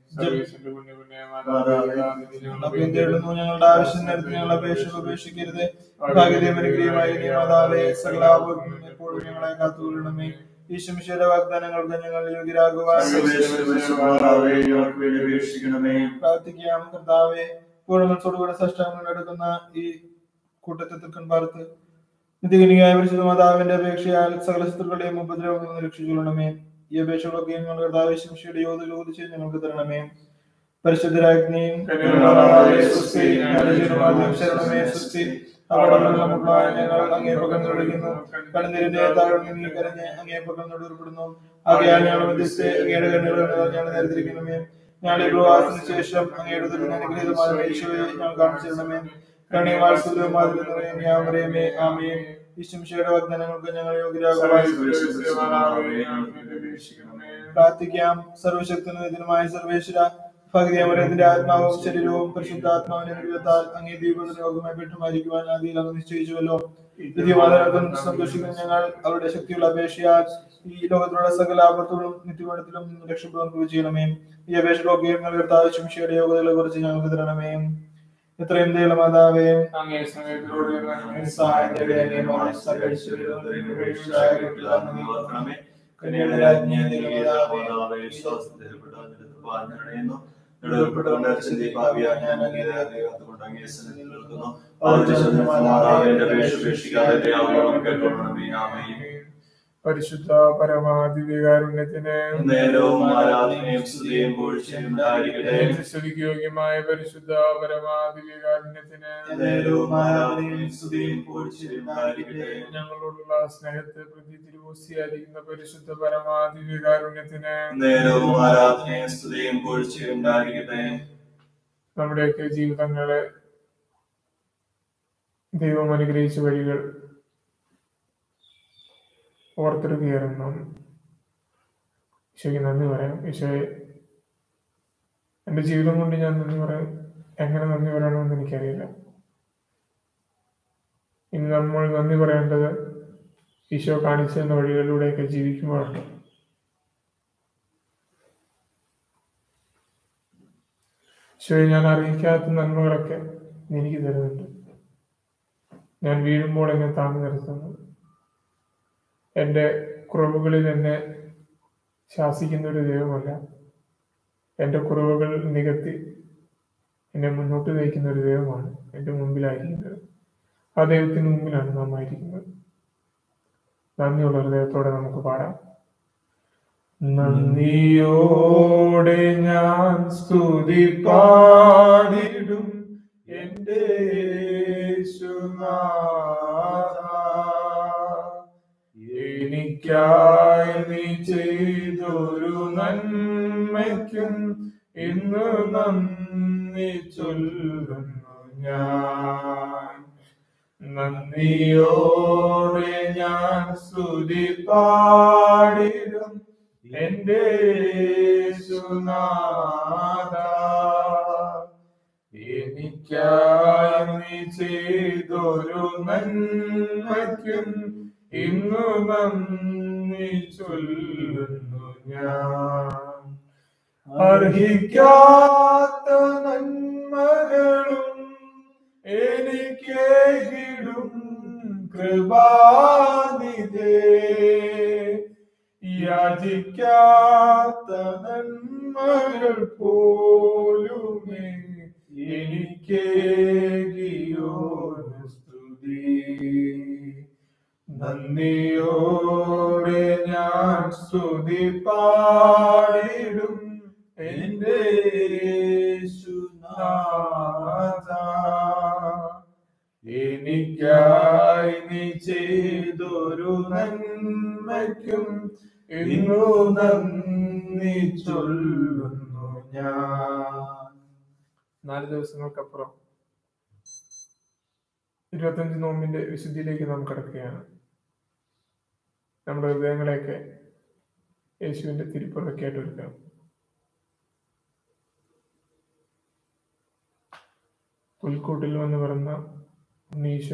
അഭയം തേടുന്നു. ഞങ്ങളുടെ ആവശ്യം നേരത്തെ ഞങ്ങളുടെ അപേക്ഷകൾ ഉപേക്ഷിക്കരുത്. ഭാഗ്യദേവനുഗ്രഹമായി നീ മാതാവേ, സകലാപർക്കും എപ്പോഴും ഞങ്ങളെ കാത്തുകൊള്ളണമേ. ഈശ്വമിശയുടെ വാഗ്ദാനങ്ങൾക്ക് ഞങ്ങൾ യോഗ്യരാകുവാൻ കർത്താവേ, ഞങ്ങൾക്ക് വേണ്ടി അപേക്ഷിക്കണമേ. പ്രാർത്ഥിക്കാം. കർത്താവേ, പൂർണ്ണമനസ്സോടുകൂടെ സാഷ്ടാംഗം നടക്കുന്ന ഈ കൂട്ടത്തെ തൃക്കൺ പാർത്ത് നിത്യകന്യകയായ പരിശുദ്ധ മാതാവിന്റെ അപേക്ഷയാൽ സകല ശത്രുക്കളുടെയും ഉപദ്രവങ്ങളിൽ നിന്ന് രക്ഷിച്ചുകൊള്ളണമേ. ഈ അപേക്ഷകളൊക്കെ ഞങ്ങൾ കർത്താവേ ശംശയുടെ യോഗ്യത ചോദിച്ച് ഞങ്ങൾക്ക് തരണമേ. പരിശുദ്ധരാജ്ഞിയും ശരണമേ സുസ്ഥി. അവിടെ നമുക്കായ ഞങ്ങൾ അങ്ങേ പകർന്നൊഴുകുന്നു. കടന്നിരിന്റെ താഴ്ന്നു നീ കരഞ്ഞ് അങ്ങേ പകർന്നൊടുപ്പെടുന്നു. ആകയാൽ ഞങ്ങൾ മധ്യസ്ഥെ അങ്ങയുടെ കണ്ണുകൾ ഞങ്ങൾ നേരത്തിരിക്കണമേ. ഞങ്ങളുടെ പ്രവാസത്തിന് ശേഷം അങ്ങയുടെ അനുഗ്രഹീതമായ ഈശോയെ ഞങ്ങൾ കാണിച്ചിരണമേ. കണ്ണി വാത്സല്യവും മാതിരി നിറയും യാമരയമേ. ആമേൻ. ഈശ്വമിശയുടെ വാഗ്ദാനങ്ങൾക്ക് ഞങ്ങൾ യോഗ്യരാകുവാൻ പ്രാർത്ഥിക്കാം. സർവശക്തനും ഇതിനുമായ സർവേശ്വര, ഭഗതിയമരത്തിന്റെ ആത്മാവും ശരീരവും പരിശുദ്ധാത്മാവിന്റെ അനുഗ്രഹത്താൽ അങ്ങേ ദീപത്തിന് രോഗമായി പെട്ടുമായിരിക്കുവാൻ ആദിയിൽ അങ്ങ് നിശ്ചയിച്ചുവല്ലോ. വിധിമാതാക്കൾ സന്തോഷിക്കുന്ന ഞങ്ങൾ അവരുടെ ശക്തിയുള്ള അപേക്ഷയാൽ ഈ ലോകത്തിലുള്ള സകല ആപത്തുകളും നിത്യവനത്തിലും രക്ഷപ്പെടുവാൻ ചെയ്യണമേ. ഈ അപേക്ഷകളൊക്കെ ഞങ്ങൾ കർത്താവിന്റെ യോഗ്യതകളെ കുറിച്ച് ഞങ്ങൾക്ക് തരണമേ. എത്രയും ദയുള്ള മാതാവേ, സഹായം പരിശുദ്ധ പരമാദിവ്യകാരുണ്യത്തിന് നേരവും ആരാധനയും സ്തുതിയും പുകഴ്ചയും ഉണ്ടായിരിക്കട്ടെ. സ്തുതിക്ക് യോഗ്യമായ പരിശുദ്ധ പരമാദിവ്യകാരുണ്യത്തിന് നേരവും ആരാധനയും സ്തുതിയും പുകഴ്ചയും ഉണ്ടായിരിക്കട്ടെ. ഞങ്ങളോടുള്ള സ്നേഹത്തെ പ്രതി തിരുവോസ്തിയായിരിക്കുന്ന പരിശുദ്ധ പരമാദിവ്യകാരുണ്യത്തിന് നേരവും ആരാധനയും സ്തുതിയും പുകഴ്ചയും ഉണ്ടായിരിക്കട്ടെ. നമ്മുടെയൊക്കെ ജീവിതങ്ങളെ ദൈവം അനുഗ്രഹിച്ച വഴികൾ ഓർത്തെടുക്കുകയായിരുന്നു. ഈശോയ്ക്ക് നന്ദി പറയാം. ഈശോയെ, എൻ്റെ ജീവിതം കൊണ്ട് ഞാൻ നന്ദി പറയാം, എങ്ങനെ നന്ദി പറയണമെന്ന് എനിക്കറിയില്ല. ഇനി നമ്മൾ നന്ദി പറയേണ്ടത് ഈശോ കാണിച്ചു തന്ന വഴികളിലൂടെയൊക്കെ ജീവിക്കുമ്പോഴാണ്. ഈശോയെ, ഞാൻ അറിയിക്കാത്ത നന്മകളൊക്കെ എനിക്ക് തരുന്നുണ്ട്. ഞാൻ വീഴുമ്പോൾ എന്നെ താങ്ങി നിർത്തുന്നു. എൻ്റെ കുറവുകളിൽ എന്നെ ശാസിക്കുന്ന ഒരു ദൈവമല്ല, എൻ്റെ കുറവുകൾ നികത്തി എന്നെ മുന്നോട്ട് നയിക്കുന്ന ഒരു ദൈവമാണ് എൻ്റെ മുമ്പിലായിരിക്കുന്നത്. ആ ദൈവത്തിന് മുമ്പിലാണ് നാം ആയിരിക്കുന്നത്. നന്ദിയുള്ള ഒരു ദൈവത്തോടെ നമുക്ക് പാടാം. നന്ദിയോടെ ഞാൻ സ്തുതി പാടിടും എൻ്റെ യേശുനാഥാ, എനിക്കായി നീ ചെയ്തൊരു നന്മയ്ക്കും ഇന്ന് നന്ദി ചൊല്ലുന്നു ഞാൻ. നന്ദിയോടെ ഞാൻ സ്തുതി പാടിടും എന്റെ യേശുനാഥ, എനിക്കായി നീ ചെയ്തൊരു നന്മയ്ക്കും ഇന്നു നന്ദി ചൊല്ലുന്നു ഞാൻ. അർഹിക്കാത്ത നന്മകളും എനിക്കേകിടും കൃപാനിധേ, യാചിക്കാത്ത നന്മകൾ പോലുമേ എനിക്കേകിയോ സ്തുതി. നന്ദിയോടെ ഞാൻ സ്തുതി പാടിടും എന്റെ യേശുനാഥ, എനിക്കായി നീ ചെയ്തൊരു നന്മയ്ക്കും ഇന്നു നന്ദി ചൊല്ലുന്നു ഞാൻ. നാല് ദിവസങ്ങൾക്കപ്പുറം ഇരുപത്തഞ്ച് നോമ്പിന്റെ വിശുദ്ധിയിലേക്ക് നാം കടക്കുകയാണ്. നമ്മുടെ ഹൃദയങ്ങളെയൊക്കെ യേശുവിന്റെ തിരുപ്പുറക്കായിട്ട് ഒരുക്കാം. പുൽക്കൂട്ടിൽ വന്ന് പിറന്ന ഉണ്ണീശോ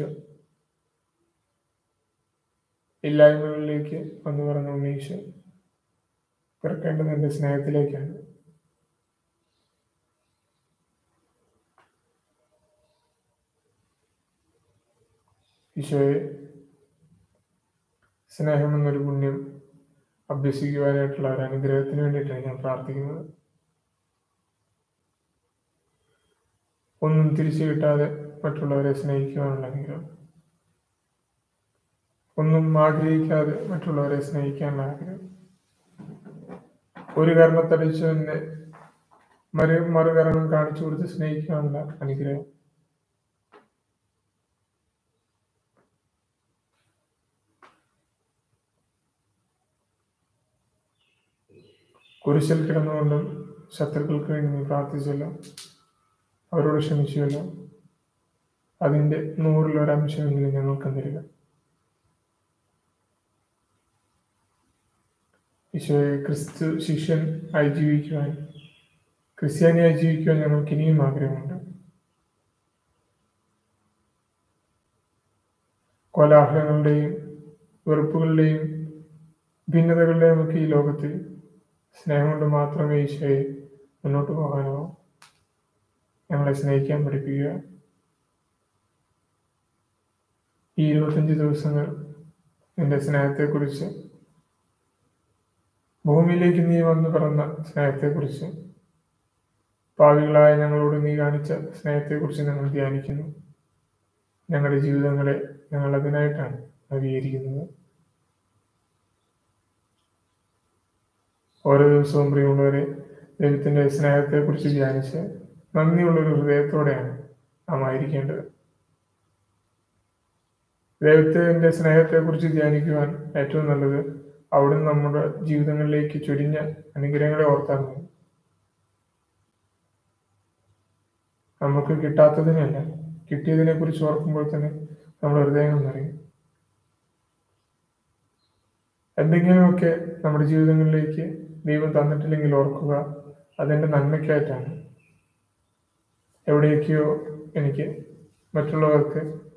ഇല്ലായ്മകളിലേക്ക് വന്നു പറഞ്ഞ ഉണ്ണീശോ പിറക്കേണ്ടത് എന്റെ സ്നേഹത്തിലേക്കാണ്. ഈശോയെ, സ്നേഹം എന്നൊരു പുണ്യം അഭ്യസിക്കുവാനായിട്ടുള്ള ഒരു അനുഗ്രഹത്തിന് വേണ്ടിയിട്ടാണ് ഞാൻ പ്രാർത്ഥിക്കുന്നത്. ഒന്നും തിരിച്ചു കിട്ടാതെ മറ്റുള്ളവരെ സ്നേഹിക്കുവാനുള്ള അനുഗ്രഹം, ഒന്നും ആഗ്രഹിക്കാതെ മറ്റുള്ളവരെ സ്നേഹിക്കാനുള്ള ആഗ്രഹം, ഒരു കർമ്മത്തടിച്ചു തന്നെ മറു മറുകരണം കാണിച്ചു കൊടുത്ത് സ്നേഹിക്കാനുള്ള അനുഗ്രഹം, കുരിശിൽ കിടന്നുകൊണ്ടും ശത്രുക്കൾക്ക് വേണ്ടി നീ പ്രാർത്ഥിച്ചല്ലോ, അവരോട് ക്ഷമിച്ചുവല്ലോ, അതിൻ്റെ നൂറിലൊരംശമെങ്കിലും ഞങ്ങൾക്ക് തരിക. ഈശോയെ, ക്രിസ്തു ശിഷ്യൻ ആയി ജീവിക്കുവാൻ, ക്രിസ്ത്യാനിയായി ജീവിക്കുവാൻ ഞങ്ങൾക്ക് ഇനിയും ആഗ്രഹമുണ്ട്. കോലാഹലങ്ങളുടെയും വെറുപ്പുകളുടെയും ഭിന്നതകളുടെയും ഒക്കെ ഈ ലോകത്തിൽ സ്നേഹം കൊണ്ട് മാത്രമേ ഈശോയെ മുന്നോട്ട് പോകാനാവൂ. ഞങ്ങളെ സ്നേഹിക്കാൻ പഠിപ്പിക്കുക. ഈ ഇരുപത്തഞ്ച് ദിവസങ്ങൾ നിന്റെ സ്നേഹത്തെക്കുറിച്ച്, ഭൂമിയിലേക്ക് നീ വന്നു പിറന്ന സ്നേഹത്തെക്കുറിച്ച്, പാവികളായ ഞങ്ങളോട് നീ കാണിച്ച സ്നേഹത്തെക്കുറിച്ച് ഞങ്ങൾ ധ്യാനിക്കുന്നു. ഞങ്ങളുടെ ജീവിതങ്ങളെ ഞങ്ങൾ അതിനായിട്ടാണ് നവീകരിക്കുന്നത്. ഓരോ ദിവസവും പ്രിയമുള്ളവരെ, ദൈവത്തിന്റെ സ്നേഹത്തെക്കുറിച്ച് ധ്യാനിച്ച് നന്ദിയുള്ളൊരു ഹൃദയത്തോടെയാണ് നാം ആയിരിക്കേണ്ടത്. ദൈവത്തിന്റെ സ്നേഹത്തെക്കുറിച്ച് ധ്യാനിക്കുവാൻ ഏറ്റവും നല്ലത് അവിടുന്ന് നമ്മുടെ ജീവിതങ്ങളിലേക്ക് ചൊരിഞ്ഞ അനുഗ്രഹങ്ങളെ ഓർത്താൽ മതി. നമുക്ക് കിട്ടാത്തതിനല്ല, കിട്ടിയതിനെ കുറിച്ച് ഓർക്കുമ്പോൾ തന്നെ നമ്മുടെ ഹൃദയങ്ങൾ നിറയും. എന്തെങ്കിലുമൊക്കെ നമ്മുടെ ജീവിതങ്ങളിലേക്ക് ദൈവം തന്നിട്ടില്ലെങ്കിൽ ഓർക്കുക, അതെന്റെ നന്മയ്ക്കായിട്ടാണ്. എവിടെയൊക്കെയോ എനിക്ക് മറ്റുള്ളവർക്ക്